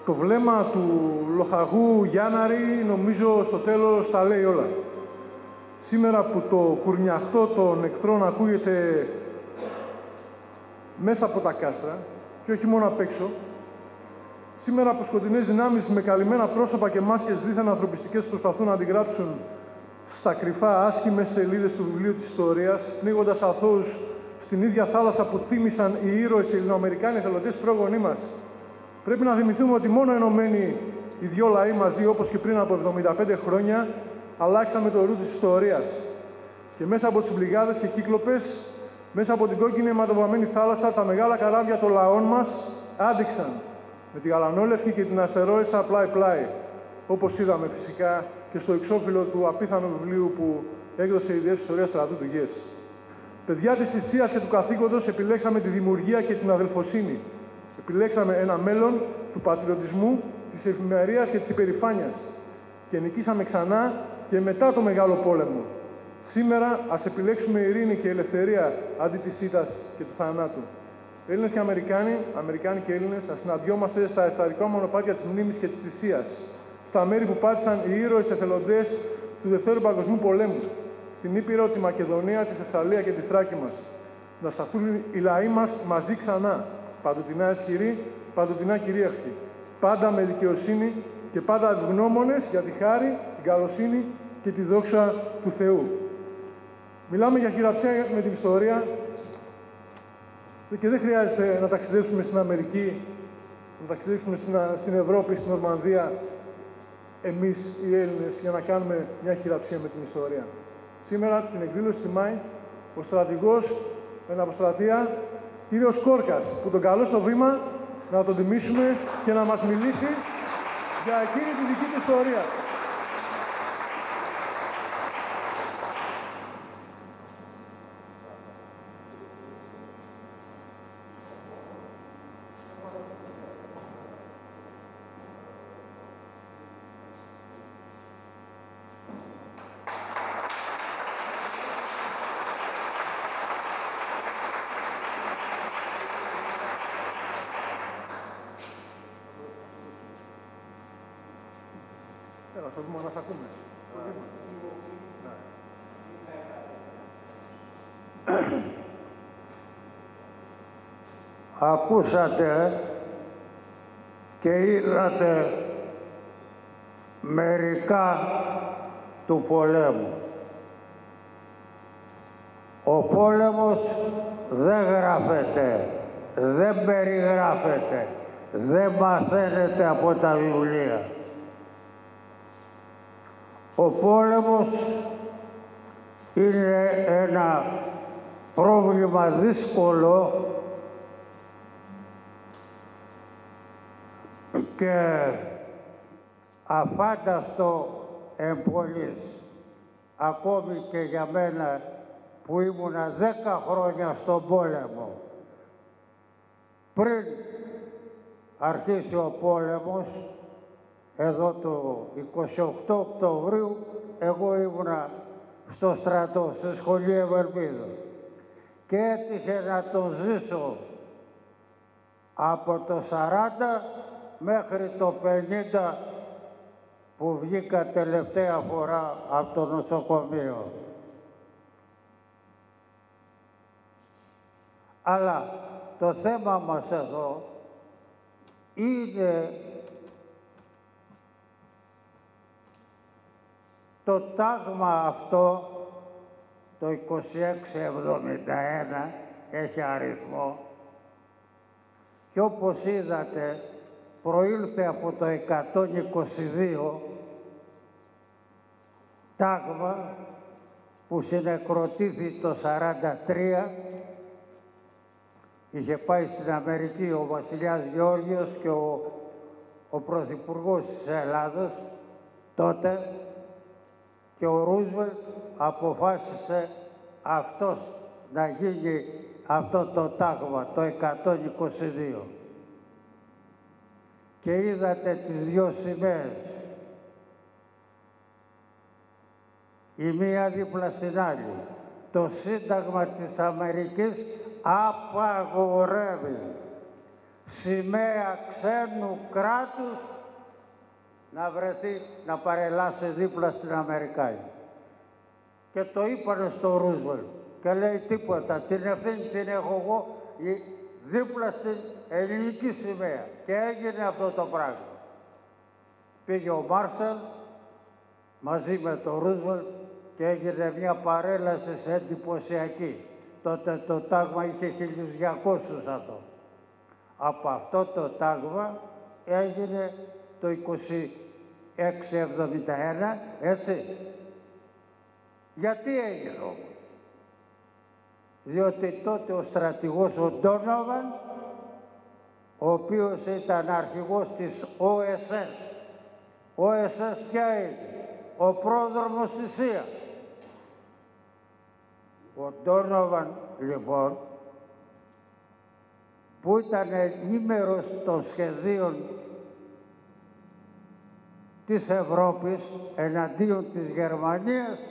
το βλέμμα του λοχαγού Γιάνναρη, νομίζω στο τέλος τα λέει όλα. Σήμερα που το κουρνιαχτό των εχθρών ακούγεται μέσα από τα κάστρα και όχι μόνο απ' έξω, σήμερα που σκοτεινές δυνάμεις με καλυμμένα πρόσωπα και μάσκες δίθεν ανθρωπιστικές προσπαθούν να αντιγράψουν στα κρυφά άσχημες σελίδες του βιβλίου της ιστορίας, πνίγοντας αθώους στην ίδια θάλασσα που τίμησαν οι ήρωες οι Ελληνοαμερικάνοι εθελοντές πρόγονοί μας, πρέπει να θυμηθούμε ότι μόνο ενωμένοι οι δυο λαοί μαζί, όπως και πριν από εβδομήντα πέντε χρόνια, αλλάξαμε το ρου της ιστορίας. Και μέσα από τις πληγάδες και κύκλοπες, μέσα από την κόκκινη αιματοβαμμένη θάλασσα, τα μεγάλα καράβια των λαών μας άντεξαν με τη γαλανόλευκη και την αστερόησα πλάι-πλάι, όπως είδαμε φυσικά και στο εξώφυλλο του απίθανου βιβλίου που έκδοσε η Διεύθυνση Ιστορίας Στρατού του ΓΕΣ. Παιδιά της θυσίας και του καθήκοντος, επιλέξαμε τη δημιουργία και την αδελφοσύνη. Επιλέξαμε ένα μέλλον του πατριωτισμού, της ευημερίας και της υπερηφάνειας. Και νικήσαμε ξανά και μετά το Μεγάλο Πόλεμο. Σήμερα ας επιλέξουμε ειρήνη και ελευθερία αντί της ήττας και του θανάτου. Έλληνες και Αμερικάνοι, Αμερικάνοι και Έλληνες, ας συναντιόμαστε στα ιστορικά μονοπάτια της μνήμης και της θυσίας. Στα μέρη που πάτησαν οι ήρωες εθελοντές του Δευτέρου Παγκοσμίου Πολέμου. Στην Ήπειρο, τη Μακεδονία, τη Θεσσαλία και τη Θράκη μας. Να σταθούν οι λαοί μας μαζί ξανά. Παντοτινά ισχυροί, παντοτινά κυρίαρχοι. Πάντα με δικαιοσύνη και πάντα ευγνώμονες για τη χάρη, την καλοσύνη και τη δόξα του Θεού. Μιλάμε για χειραψία με την ιστορία και δεν χρειάζεται να ταξιδέψουμε στην Αμερική, να ταξιδέψουμε στην Ευρώπη, στην Νορμανδία, εμείς οι Έλληνες, για να κάνουμε μια χειραψία με την ιστορία. Σήμερα την εκδήλωση τιμάει ο στρατηγός με την αποστρατεία κύριος Κόρκας, που τον καλώ στο βήμα να τον τιμήσουμε και να μας μιλήσει για εκείνη τη δική του ιστορία. Έλα, στο βήμα να σ' ακούμε. Ακούσατε και είδατε μερικά του πολέμου. Ο πόλεμος δεν γράφεται, δεν περιγράφεται, δεν μαθαίνεται από τα βιβλία. Ο πόλεμος είναι ένα πρόβλημα δύσκολο και αφάνταστο εμπολής. Ακόμη και για μένα που ήμουνα δέκα χρόνια στον πόλεμο. Πριν αρχίσει ο πόλεμος, εδώ το είκοσι οκτώ Οκτωβρίου, εγώ ήμουνα στο στρατό, στη σχολή Ευερμίδων. Και έτυχε να το ζήσω από το σαράντα μέχρι το πενήντα που βγήκα τελευταία φορά από το νοσοκομείο. Αλλά το θέμα μας εδώ είναι το τάγμα αυτό, το είκοσι έξι εβδομήντα ένα, έχει αριθμό και όπως είδατε προήλθε από το εκατόν είκοσι δύο τάγμα που συνεκροτήθη το σαράντα τρία. Είχε πάει στην Αμερική ο βασιλιάς Γεώργιος και ο, ο πρωθυπουργός της Ελλάδος τότε και ο Ρούσβελτ αποφάσισε αυτός να γίνει αυτό το τάγμα, το εκατόν είκοσι δύο. Και είδατε τις δυο σημαίες. Η μία δίπλα στην άλλη. Το Σύνταγμα της Αμερικής απαγορεύει σημαία ξένου κράτους να βρεθεί να παρελάσει δίπλα στην Αμερικάνη. Και το είπανε στο Ρούσβελτ και λέει τίποτα, την ευθύνη την έχω εγώ δίπλα στην ελληνική σημαία. Και έγινε αυτό το πράγμα. Πήγε ο Μάρσελ μαζί με τον Ρούσβελτ και έγινε μια παρέλαση εντυπωσιακή. Τότε το τάγμα είχε χίλιους διακόσιους άτομα. Από αυτό το τάγμα έγινε το είκοσι έξι εβδομήντα ένα, έτσι. Γιατί έγινε όμως? Διότι τότε ο στρατηγός ο Ντόνοβαν, ο οποίος ήταν αρχηγός της Ο Ες Ες. Ο Ες Ες ποια είναι? Ο πρόδρομος της Σία. Ο Ντόνοβαν λοιπόν, που ήταν ενήμερος των σχεδίων της Ευρώπης εναντίον της Γερμανίας,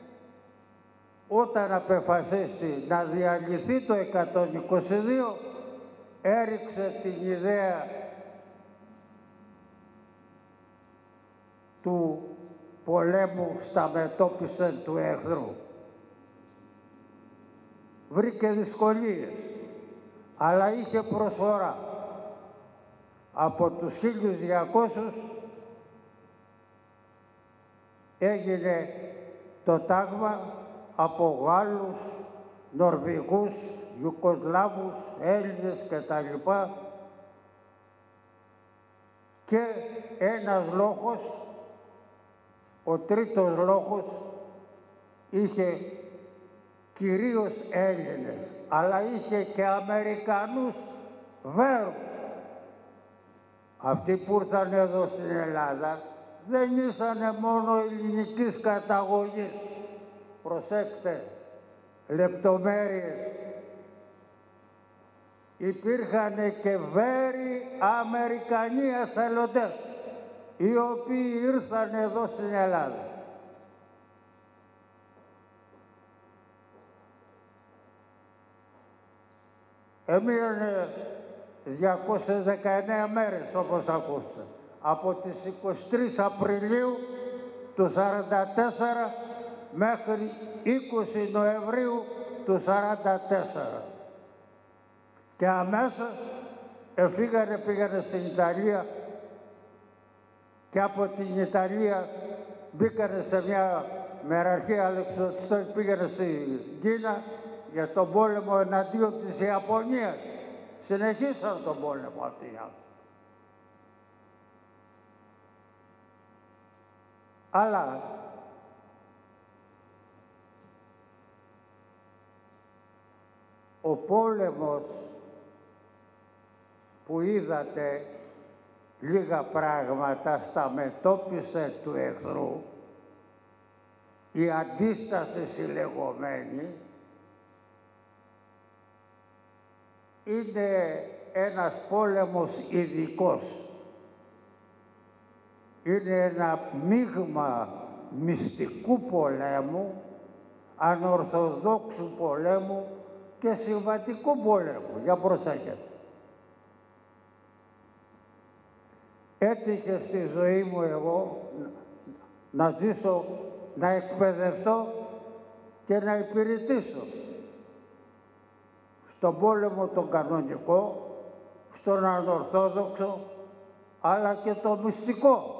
όταν απεφασίσει να διαλυθεί το εκατόν είκοσι δύο, έριξε την ιδέα του πολέμου στα μετώπιση του εχθρού. Βρήκε δυσκολίες, αλλά είχε προσφορά. Από τους χίλιους διακόσιους έγινε το τάγμα από Γάλλους, Νορβηγούς, Ιουκοσλάβους, Έλληνες κτλ. Και ένας λόγος, ο τρίτος λόγος, είχε κυρίως Έλληνες, αλλά είχε και Αμερικανούς Βέρους. Αυτοί που ήρθαν εδώ στην Ελλάδα δεν ήσανε μόνο ελληνικής καταγωγής. Προσέξτε, λεπτομέρειες. Υπήρχαν και Βέροι Αμερικανοί εθελοντές, οι οποίοι ήρθαν εδώ στην Ελλάδα. Έμειναν διακόσιες δεκαεννέα μέρες, όπως ακούσατε. Από τις είκοσι τρεις Απριλίου του σαράντα τέσσερα μέχρι είκοσι Νοεμβρίου του σαράντα τέσσερα. Και αμέσως εφήγανε, πήγανε στην Ιταλία και από την Ιταλία μπήκανε σε μια μεραρχία αλεξιωτιστών, πήγανε στην Κίνα για τον πόλεμο εναντίον της Ιαπωνίας. Συνεχίσαν τον πόλεμο αυτοί οι άνθρωποι. Αλλά ο πόλεμος που είδατε λίγα πράγματα στα μετώπισε του εχθρού, η αντίσταση συλλεγωμένη, είναι ένας πόλεμος ειδικός. Είναι ένα μείγμα μυστικού πολέμου, ανορθοδόξου πολέμου και συμβατικού πολέμου. Για προσέχετε. Έτυχε στη ζωή μου εγώ να ζήσω, να εκπαιδευτώ και να υπηρετήσω στον πόλεμο τον κανονικό, στον ανορθόδοξο, αλλά και το μυστικό.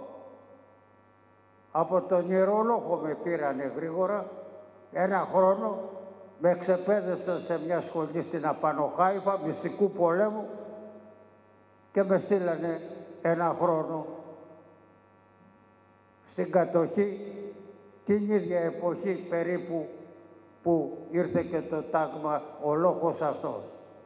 Από τον Ιερολόγο με πήρανε γρήγορα, ένα χρόνο, με εξεπαίδευσαν σε μια σχολή στην Απάνω Χάιφα, μυστικού πολέμου, και με στείλανε ένα χρόνο στην κατοχή, την ίδια εποχή περίπου που ήρθε και το τάγμα ο λόγος αυτός.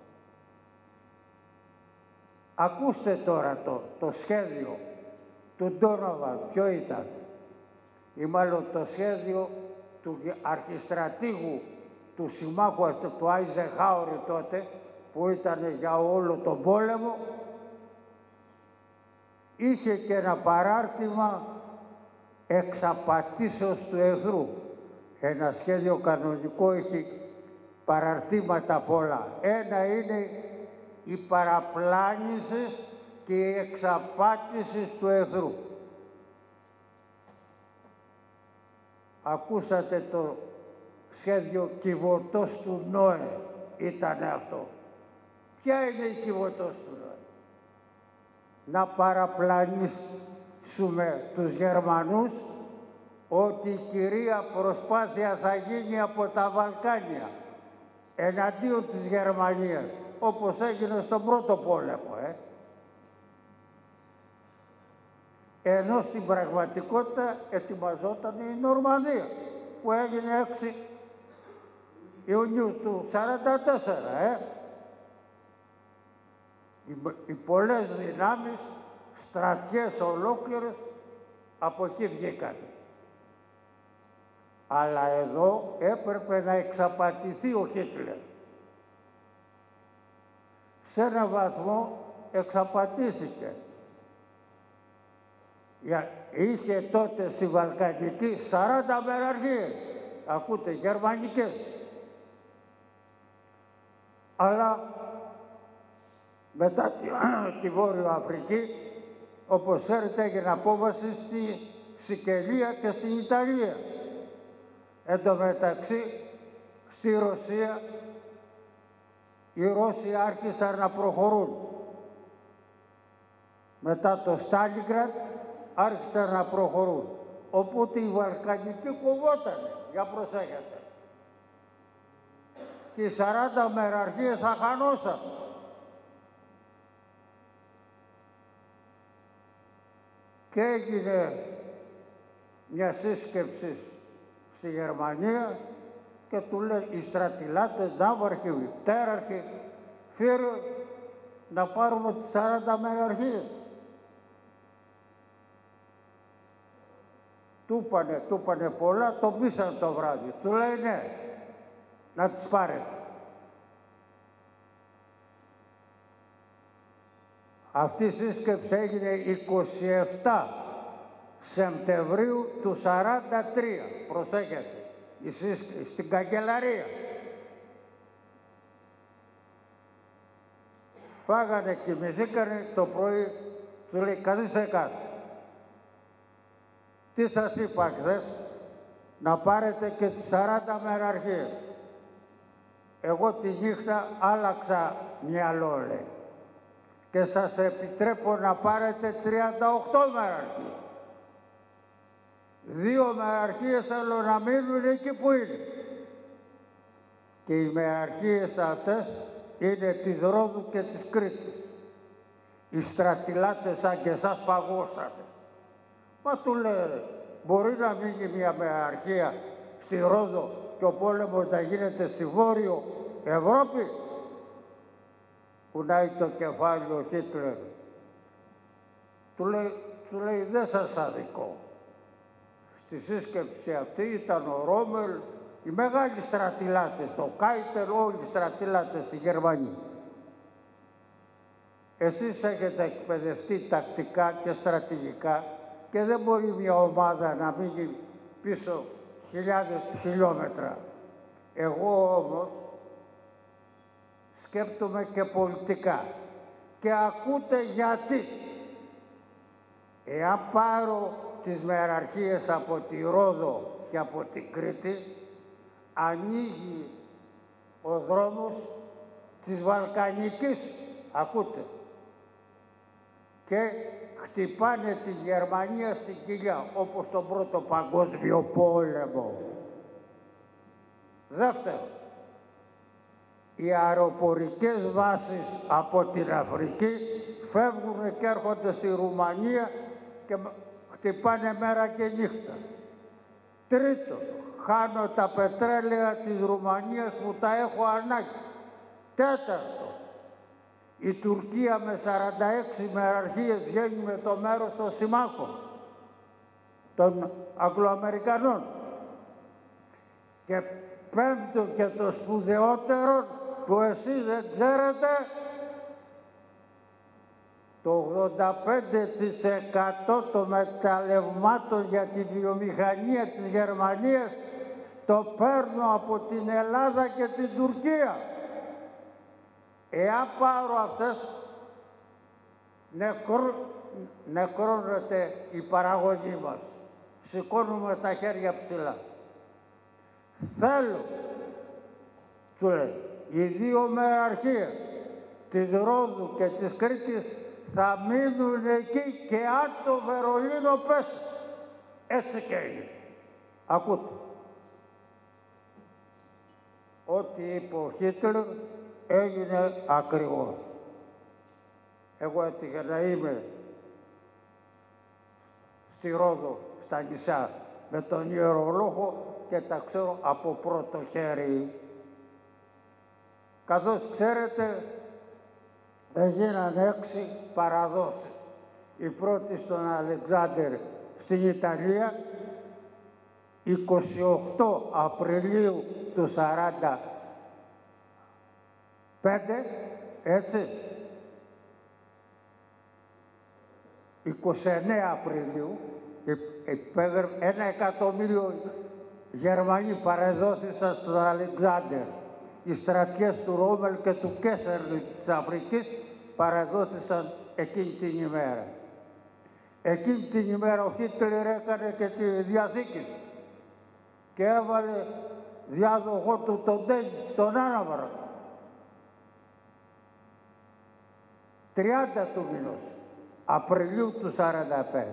Ακούστε τώρα το, το σχέδιο του Ντόνοβαν, ποιο ήταν, ή μάλλον το σχέδιο του αρχιστρατήγου του συμμάχου του Άιζενχάουρ τότε, που ήταν για όλο τον πόλεμο. Είχε και ένα παράρτημα εξαπατήσεως του εχθρού. Ένα σχέδιο κανονικό έχει παραρτήματα πολλά. Ένα είναι η παραπλάνηση και η εξαπάτηση του εχθρού. Ακούσατε το σχέδιο Κιβωτός του Νόε, ήταν αυτό. Ποια είναι η Κιβωτός του Νόε? Να παραπλανήσουμε τους Γερμανούς ότι η κυρία προσπάθεια θα γίνει από τα Βαλκάνια εναντίον της Γερμανίας, όπως έγινε στον πρώτο πόλεμο. Ε. Ενώ στην πραγματικότητα ετοιμαζόταν η Νορμανδία, που έγινε έξι Ιουνίου του σαράντα τέσσερα. Ε. Οι, οι πολλές δυνάμεις, στρατιές ολόκληρες, από εκεί βγήκαν. Αλλά εδώ έπρεπε να εξαπατηθεί ο Χίτλερ. Σε ένα βαθμό εξαπατήθηκε. Είχε τότε στη Βαλκανική σαράντα μεραρχίες, ακούτε, γερμανικές. Αλλά μετά τη, τη Βόρειο Αφρική, όπως ξέρετε, έγινε απόβαση στη Σικελία και στην Ιταλία. Εν τω μεταξύ, στη Ρωσία, οι Ρώσοι άρχισαν να προχωρούν. Μετά το Στάλινγκραντ άρχισαν να προχωρούν. Οπότε οι Βαλκανικοί κοβότανε, για προσέχετε. Και οι σαράντα μεραρχίες αχανώσαν. Και έγινε μια σύσκεψη στη Γερμανία και του λέει οι στρατιλάτες, ναύαρχοι, οι πτέραρχοι, φύρω να πάρουμε τις σαράντα μεραρχίες. Του είπανε, του είπανε πολλά, το πείσαν το βράδυ. Του λέει ναι, να τις πάρετε. Αυτή η σύσκεψη έγινε είκοσι επτά Σεπτεμβρίου του σαράντα τρία. Προσέχετε, η σύσκεψη στην καγκελαρία. Φάγανε, κοιμηθήκανε το πρωί, του λέει καθίστε κάτω. Τι σας είπα χθες, να πάρετε και τις σαράντα μεραρχίες. Εγώ τη νύχτα άλλαξα μυαλό, λέει. Και σας επιτρέπω να πάρετε τριάντα οκτώ μεραρχίες. Δύο μεραρχίες θέλω να μείνουν εκεί που είναι. Και οι μεραρχίες αυτές είναι της Ρόδου και της Κρήτης. Οι στρατιλάτες σαν και εσάς παγώσατε. Μα του λέει, μπορεί να μείνει μια μεραρχία στη Ρόδο και ο πόλεμος να γίνεται στη Βόρειο Ευρώπη? Κουνάει το κεφάλι ο Χίτλερ. Του λέει, του λέει δεν σας αδικώ. Στη σύσκεψη αυτή ήταν ο Ρόμελ, οι μεγάλοι στρατιλάτες, ο Κάιτερ, όλοι οι στρατιλάτες στη Γερμανία. Εσείς έχετε εκπαιδευτεί τακτικά και στρατηγικά και δεν μπορεί μια ομάδα να μείνει πίσω χιλιάδες χιλιόμετρα. Εγώ όμως σκέπτομαι και πολιτικά. Και ακούτε γιατί. Εάν πάρω τις μεραρχίες από τη Ρόδο και από την Κρήτη, ανοίγει ο δρόμος της Βαλκανικής, ακούτε, και χτυπάνε τη Γερμανία στην κοιλιά, όπως τον Πρώτο Παγκόσμιο Πόλεμο. Δεύτερο, οι αεροπορικές βάσεις από την Αφρική φεύγουν και έρχονται στη Ρουμανία και χτυπάνε μέρα και νύχτα. Τρίτο, χάνω τα πετρέλαια της Ρουμανίας που τα έχω ανάγκη. Τέταρτο, η Τουρκία με σαράντα έξι μεραρχίες βγαίνει με το μέρος των συμμάχων, των Αγγλοαμερικανών. Και πέμπτο και το σπουδαιότερο που εσείς δεν ξέρετε, το ογδόντα πέντε τοις εκατό των μεταλλευμάτων για τη βιομηχανία της Γερμανίας το παίρνω από την Ελλάδα και την Τουρκία. Εάν πάρω αυτές, νεκρού, νεκρώνεται η παραγωγή μας. Σηκώνουμε τα χέρια ψηλά. Θέλω, του λέει, οι δύο μεραρχίες της Ρόδου και της Κρήτης θα μείνουν εκεί και αν το Βερολίνο πέσει. Έτσι και είναι. Ακούτε. Ό,τι είπε ο Χίτλερ έγινε ακριβώς. Εγώ έτυχε να είμαι στη Ρόδο, στα νησιά, με τον ιερολόγο και τα ξέρω από πρώτο χέρι. Καθώς ξέρετε, έγιναν έξι παραδόσεις. Η πρώτη στον Αλεξάνδερ στην Ιταλία, είκοσι οκτώ Απριλίου του σαράντα πέντε, έτσι, είκοσι εννέα Απριλίου, ένα εκατομμύριο Γερμανοί παρεδόθησαν στον Αλεξάνδερ. Οι στρατιές του Ρόμελ και του Κέσσερλι της Αφρικής παρεδόθησαν εκείνη την ημέρα. Εκείνη την ημέρα ο Χίτλερ έκανε και τη διαθήκη και έβαλε διάδοχο του τον Ντέντζ στον Άναβαρο. τριάντα του μηνός Απριλίου του σαράντα πέντε.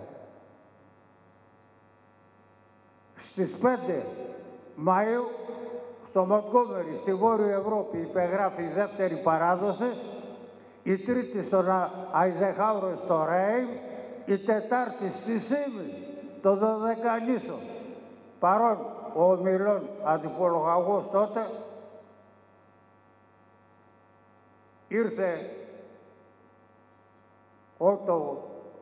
Στις πέντε Μαΐου στο Μοντγκόμερι, στη Βόρεια Ευρώπη, υπεγράφει η δεύτερη παράδοση, η τρίτη στον Αϊζεχάουρο στο Ρέιμ, η τετάρτη στη Σίμη, το Δωδεκανήσο. Παρόν ο Μιλών αντιπολογαγός τότε, ήρθε ο, το,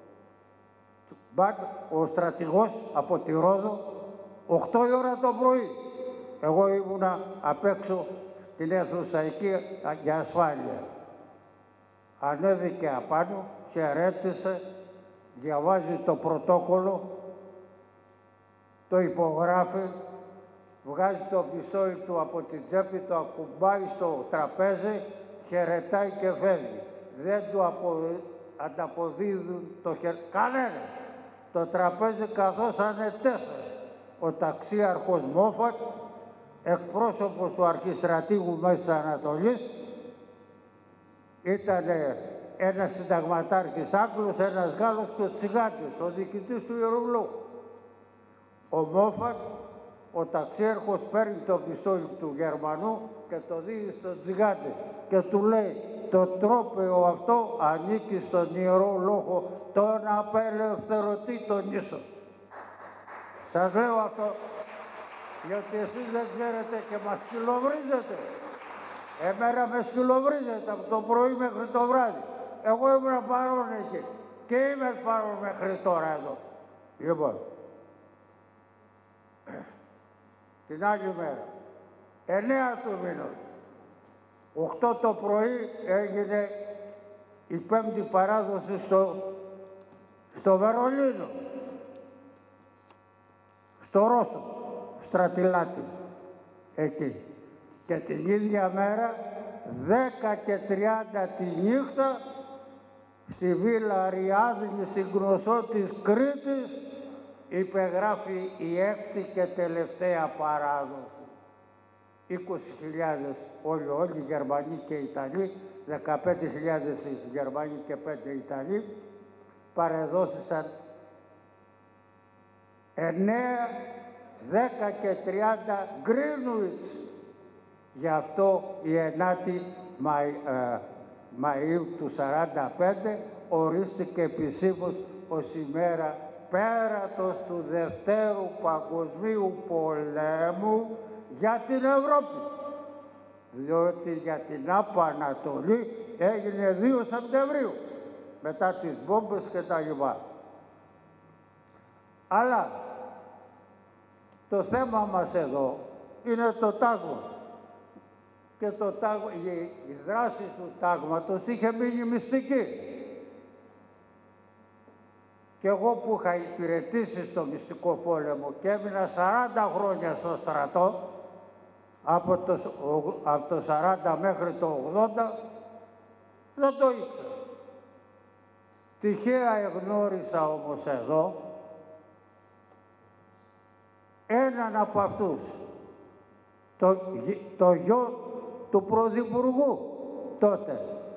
ο στρατηγός από τη Ρόδο, οκτώ η ώρα το πρωί. Εγώ ήμουνα απ' έξω στην αίθουσα εκεί για ασφάλεια. Ανέβηκε απάνω, χαιρέτησε, διαβάζει το πρωτόκολλο, το υπογράφει, βγάζει το πιστόλι του από την τσέπη, το ακουμπάει στο τραπέζι, χαιρετάει και φεύγει. Δεν του απο... ανταποδίδουν το χέρι. Κανένα. Το τραπέζι καθώς ανετέσσερ. Ο ταξίαρχος Μόφατ, εκπρόσωπος του αρχιστρατήγου Μέσης Ανατολής, ήταν ένας συνταγματάρχης Άγγλος, ένας Γάλλος και ο Τσιγάντης, ο διοικητής του Ιερού Λόγου. Ο Μόφατ, ο ταξίαρχος, παίρνει το πιστόλι του Γερμανού και το δίνει στον Τσιγάντη και του λέει το τρόπαιο αυτό ανήκει στον Ιερό Λόγο, τον απελευθερωτή τον νήσο. Σας λέω αυτό γιατί εσείς δεν ξέρετε και μας σκυλοβρίζετε. Εμένα με σκυλοβρίζετε από το πρωί μέχρι το βράδυ. Εγώ ήμουν παρόν εκεί και είμαι παρόν μέχρι τώρα εδώ. Λοιπόν, την άλλη μέρα, εννέα του μήνος, οκτώ το πρωί έγινε η πέμπτη παράδοση στο, στο Βερολίνο, στο Ρώσο, Στρατιλάτη, εκεί. Και την ίδια μέρα, δέκα και τριάντα τη νύχτα, στη Βίλα Ριάδνη, στην Γνωσό της Κρήτης, υπεγράφει η έκτη και τελευταία παράδοση. είκοσι χιλιάδες όλοι, όλοι οι Γερμανοί και οι Ιταλοί, δεκαπέντε χιλιάδες οι Γερμανοί και πέντε Ιταλοί, παρεδόθησαν εννέα, δέκα και τριάντα Γκρίνουιτς. Γι' αυτό η ενάτη Μαΐ, ε, Μαΐου του σαράντα πέντε ορίστηκε επισήμως ως ημέρα πέρατος του Δευτέρου Παγκοσμίου Πολέμου για την Ευρώπη. Διότι για την Άπα Ανατολή έγινε δύο Σεπτεμβρίου μετά τις βόμβες και τα λοιπά. Αλλά το θέμα μας εδώ είναι το τάγμα. Και το τάγμα, η, η δράση του τάγματος είχε μείνει μυστική. Και εγώ που είχα υπηρετήσει στο μυστικό πόλεμο και έμεινα σαράντα χρόνια στο στρατό, από το, από το σαράντα μέχρι το ογδόντα, Δεν το ήξερα. Τυχαία εγνώρισα όμως εδώ έναν από αυτούς, το, το γιο του Πρωθυπουργού τότε,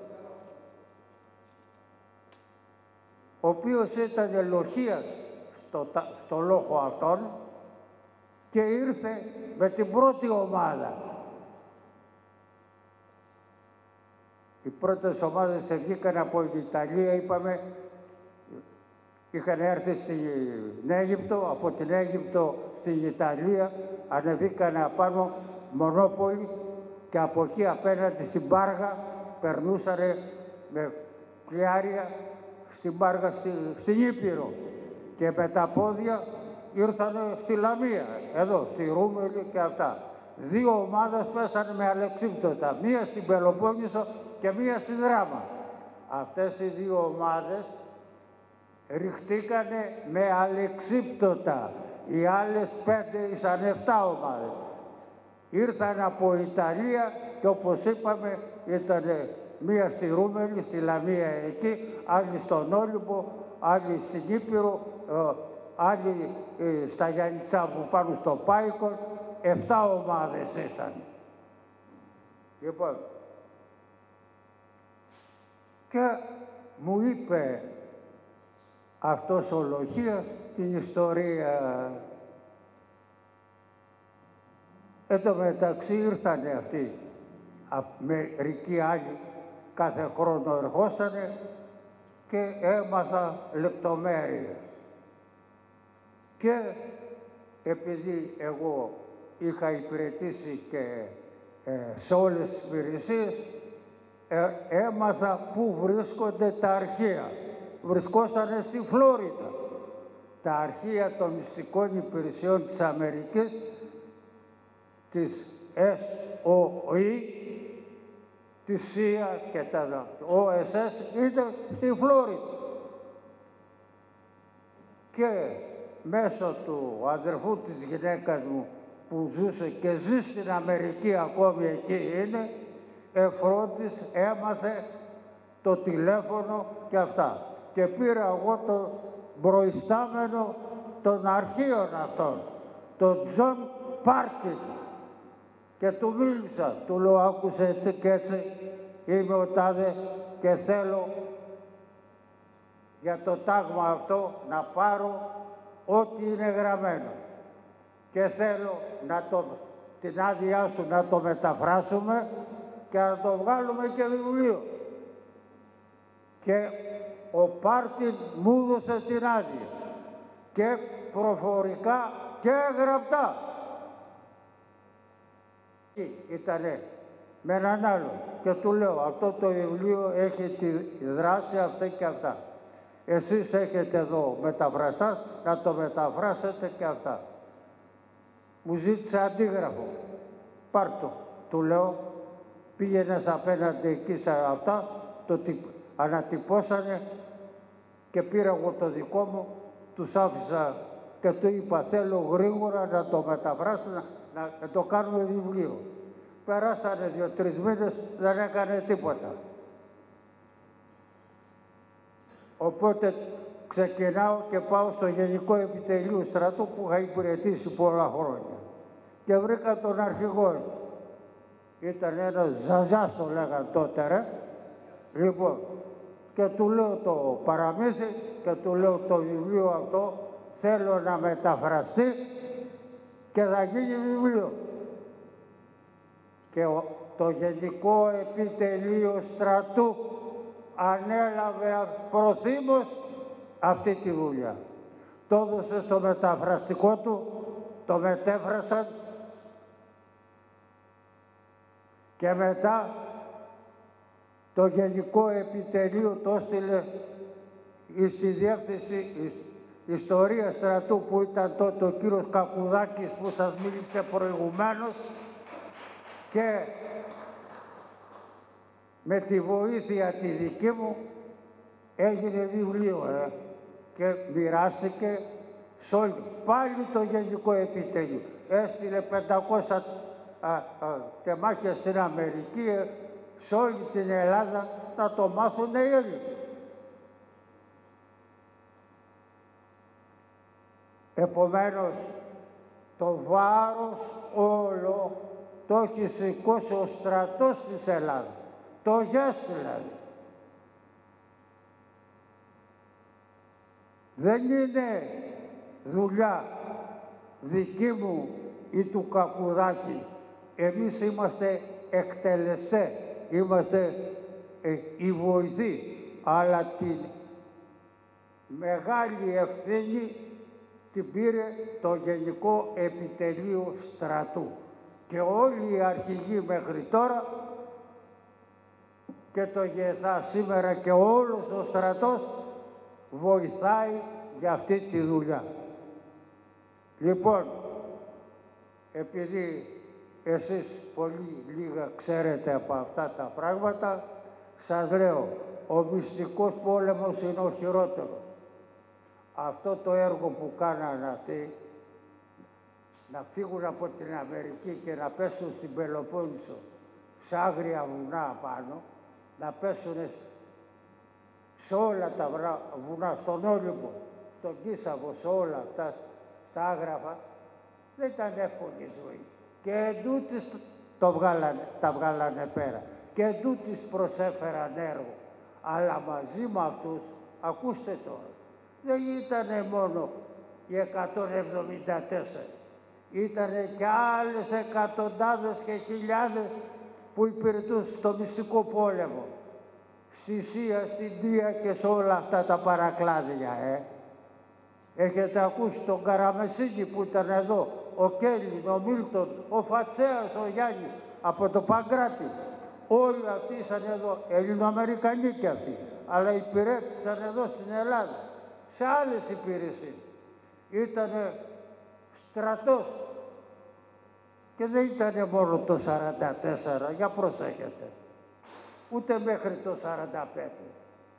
ο οποίος ήταν λοχείας στο, στο λόγο αυτόν και ήρθε με την πρώτη ομάδα. Οι πρώτες ομάδες βγήκαν από την Ιταλία, είπαμε, είχαν έρθει στην Αίγυπτο, από την Αίγυπτο στην Ιταλία, ανεβήκαν απάνω Μονόπολη και από εκεί απέναντι στην Πάργα περνούσαν με κλιάρια στην Πάργα, στη, στην Ήπειρο και με τα πόδια ήρθαν στη Λαμία, εδώ, στη Ρούμελη και αυτά. Δύο ομάδες πέσανε με αλεξίπτωτα, μία στην Πελοπόννησο και μία στη Δράμα. Αυτές οι δύο ομάδες ριχτήκανε με αλεξίπτωτα. Οι άλλες πέντε ήσαν εφτά ομάδες. Ήρθαν από Ιταλία και όπως είπαμε ήταν μία στη Ρούμελη, στη Λαμία εκεί, άλλη στον Όλυμπο, άλλη στην Ήπειρο, άλλοι ε, στα Γιάννητσά που πάνω στο Πάικο, εφτά ομάδες ήταν. Λοιπόν, και μου είπε αυτός ο λοχείας την ιστορία. Εν τω μεταξύ ήρθανε αυτοί, μερικοί άλλοι κάθε χρόνο ερχόσανε και έμαθα λεπτομέρειες. Και επειδή εγώ είχα υπηρετήσει και ε, σε όλες τις υπηρεσίες, ε, έμαθα πού βρίσκονται τα αρχεία. Βρισκόσανε στη Φλόριντα. Τα αρχεία των μυστικών υπηρεσιών της Αμερικής, της ες ο ι, της ΣΥΑ και τα ο ες ες, ήταν στη Φλόριντα. Και μέσω του αδερφού της γυναίκας μου που ζούσε και ζει στην Αμερική ακόμη εκεί είναι, εφρόντις έμαθε το τηλέφωνο και αυτά. Και πήρα εγώ το προϊστάμενο των αρχείων αυτών, τον Τζον Πάρκιν, και του μίλησα. Του λέω, άκουσε τι και έτσι, είμαι ο τάδε και θέλω για το τάγμα αυτό να πάρω ό,τι είναι γραμμένο. Και θέλω να το, την άδειά σου να το μεταφράσουμε και να το βγάλουμε και βιβλίο. Και ο Πάρτιν μου έδωσε την άδεια και προφορικά και γραπτά. Ήτανε με έναν άλλο και του λέω, αυτό το βιβλίο έχει τη δράση αυτή και αυτά. Εσείς έχετε εδώ μεταφραστάς, να το μεταφράσετε και αυτά. Μου ζήτησε αντίγραφο. Πάρ' το. Του λέω, πήγαινες απέναντι εκεί σε αυτά, το ανατυπώσανε και πήρα εγώ το δικό μου, τους άφησα και του είπα, θέλω γρήγορα να το μεταφράσω, να, να το κάνουμε βιβλίο. Περάσανε δύο-τρεις μήνες, δεν έκανε τίποτα. Οπότε ξεκινάω και πάω στο Γενικό Επιτελείο Στρατού που είχα υπηρετήσει πολλά χρόνια. Και βρήκα τον αρχηγό. Ήταν ένας Ζαζάς, το λέγαν τότε, ρε. Λοιπόν, και του λέω το παραμύθι και του λέω το βιβλίο αυτό θέλω να μεταφραστεί και θα γίνει βιβλίο. Και το Γενικό Επιτελείο Στρατού ανέλαβε προθύμως αυτή τη δουλειά. Το έδωσε στο μεταφραστικό του, το μετέφρασαν και μετά το Γενικό Επιτελείο το έστειλε στη Διεύθυνση Ιστορίας Στρατού που ήταν τότε ο κύριος Κακουδάκης που σας μίλησε προηγουμένως και με τη βοήθεια τη δική μου έγινε βιβλίο ε, και μοιράστηκε σε όλη. Πάλι το Γενικό Επιτελείο. Έστειλε πεντακόσια α, α, τεμάχια στην Αμερική, σε όλη την Ελλάδα να το μάθουν οι Έλληνες. Επομένως, το βάρος όλο το έχει σηκώσει ο στρατός της Ελλάδας, το ΓΕΣ δηλαδή. Δεν είναι δουλειά δική μου ή του Κακουδάκη. Εμείς είμαστε εκτελεστές, είμαστε ε, οι βοηθοί, αλλά την μεγάλη ευθύνη την πήρε το Γενικό Επιτελείο Στρατού. Και όλοι οι αρχηγοί μέχρι τώρα και το ΓΕΘΑ σήμερα και όλος ο στρατός βοηθάει για αυτή τη δουλειά. Λοιπόν, επειδή εσείς πολύ λίγα ξέρετε από αυτά τα πράγματα, σας λέω, ο μυστικός πόλεμος είναι ο χειρότερος. Αυτό το έργο που κάνανε αυτοί, να φύγουν από την Αμερική και να πέσουν στην Πελοπόννησο, σε άγρια βουνά πάνω, να πέσουν σε όλα τα βουνά, στον Όλυμπο, στον Κίσαβο, σε όλα αυτά, στα άγραφα, δεν ήταν εύκολη ζωή. Και εντούτοις το βγάλανε, τα βγάλανε πέρα. Και εντούτοις προσέφεραν έργο. Αλλά μαζί με αυτούς, ακούστε τώρα, δεν ήταν μόνο οι εκατόν εβδομήντα τέσσερα. Ήταν και άλλες εκατοντάδες και χιλιάδες που υπηρετούν στο μυστικό πόλεμο. Στη Σία, στην Τία και σε όλα αυτά τα παρακλάδια, ε. Έχετε ακούσει τον Καραμεσίνη που ήταν εδώ, ο Κέλλιν, ο Μίλτον, ο Φατσέας, ο Γιάννης, από το Παγκράτη. Όλοι αυτοί ήσαν εδώ, Ελληνοαμερικανοί κι αυτοί, αλλά υπηρέτησαν εδώ στην Ελλάδα, σε άλλες υπηρεσίες. Ήτανε στρατός και δεν ήταν μόνο το σαράντα τέσσερα, για προσέχετε, ούτε μέχρι το σαράντα πέντε.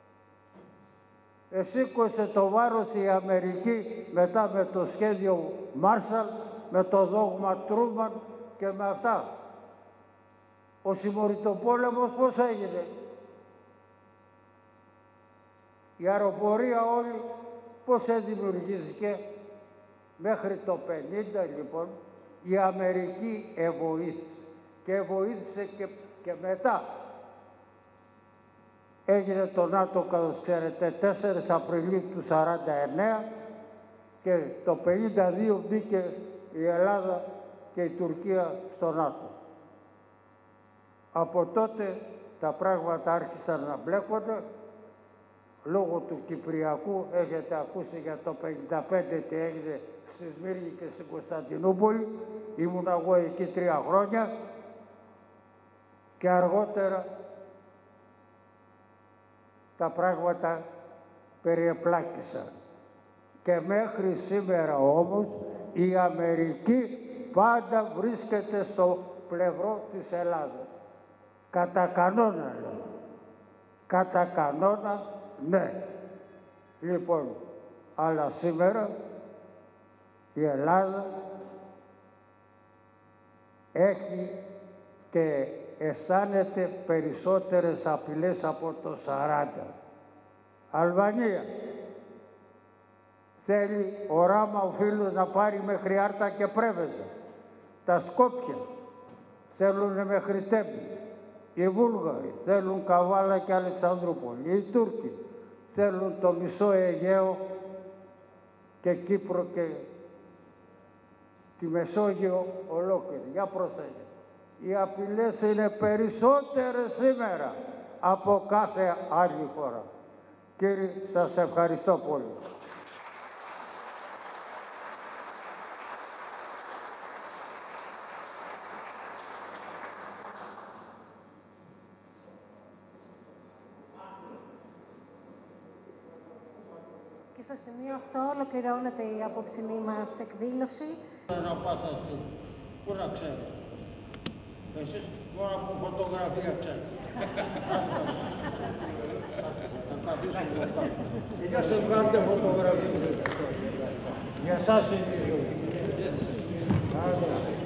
Εσήκωσε το βάρος η Αμερική μετά με το σχέδιο Μάρσαλ, με το δόγμα Τρούμαν και με αυτά. Ο συμμοριτοπόλεμος πώς έγινε? Η αεροπορία όλη πώς δημιουργήθηκε? Μέχρι το πενήντα λοιπόν η Αμερική εβοήθησε και εβοήθησε και, και μετά. Έγινε το ΝΑΤΟ, όπως ξέρετε, τέσσερις Απριλίου του σαράντα εννέα και το πενήντα δύο μπήκε η Ελλάδα και η Τουρκία στο ΝΑΤΟ. Από τότε τα πράγματα άρχισαν να μπλέκονται λόγω του Κυπριακού. Έχετε ακούσει για το πενήντα πέντε τι έγινε στη Σμύρνη και στην Κωνσταντινούπολη. Ήμουν εγώ εκεί τρία χρόνια και αργότερα τα πράγματα περιεπλάκησαν. Και μέχρι σήμερα όμως η Αμερική πάντα βρίσκεται στο πλευρό της Ελλάδας. Κατά κανόνα, λέω. Κατά κανόνα, ναι. Λοιπόν, αλλά σήμερα η Ελλάδα έχει και αισθάνεται περισσότερες απειλές από το σαράντα. Αλβανία. Θέλει ο Ράμα ο φίλος να πάρει μέχρι Άρτα και Πρέβεζα. Τα Σκόπια θέλουν μέχρι Τέμπη. Οι Βούλγαροι θέλουν Καβάλα και Αλεξανδρούπολη. Οι Τούρκοι θέλουν το μισό Αιγαίο και Κύπρο και τη Μεσόγειο ολόκληρη. Για προσέγγιση. Οι απειλές είναι περισσότερες σήμερα από κάθε άλλη χώρα. Κύριε, σας ευχαριστώ πολύ. Και στο σημείο αυτό ολοκληρώνεται η απόψινή μας εκδήλωση. Να πάσα αυτή, πού να ξέρω. Εσείς μόνο από φωτογραφία ξέρετε. Να καθίσουμε εδώ κάτω. Για σε βγάλετε φωτογραφίες. Για εσάς είναι η ζωή.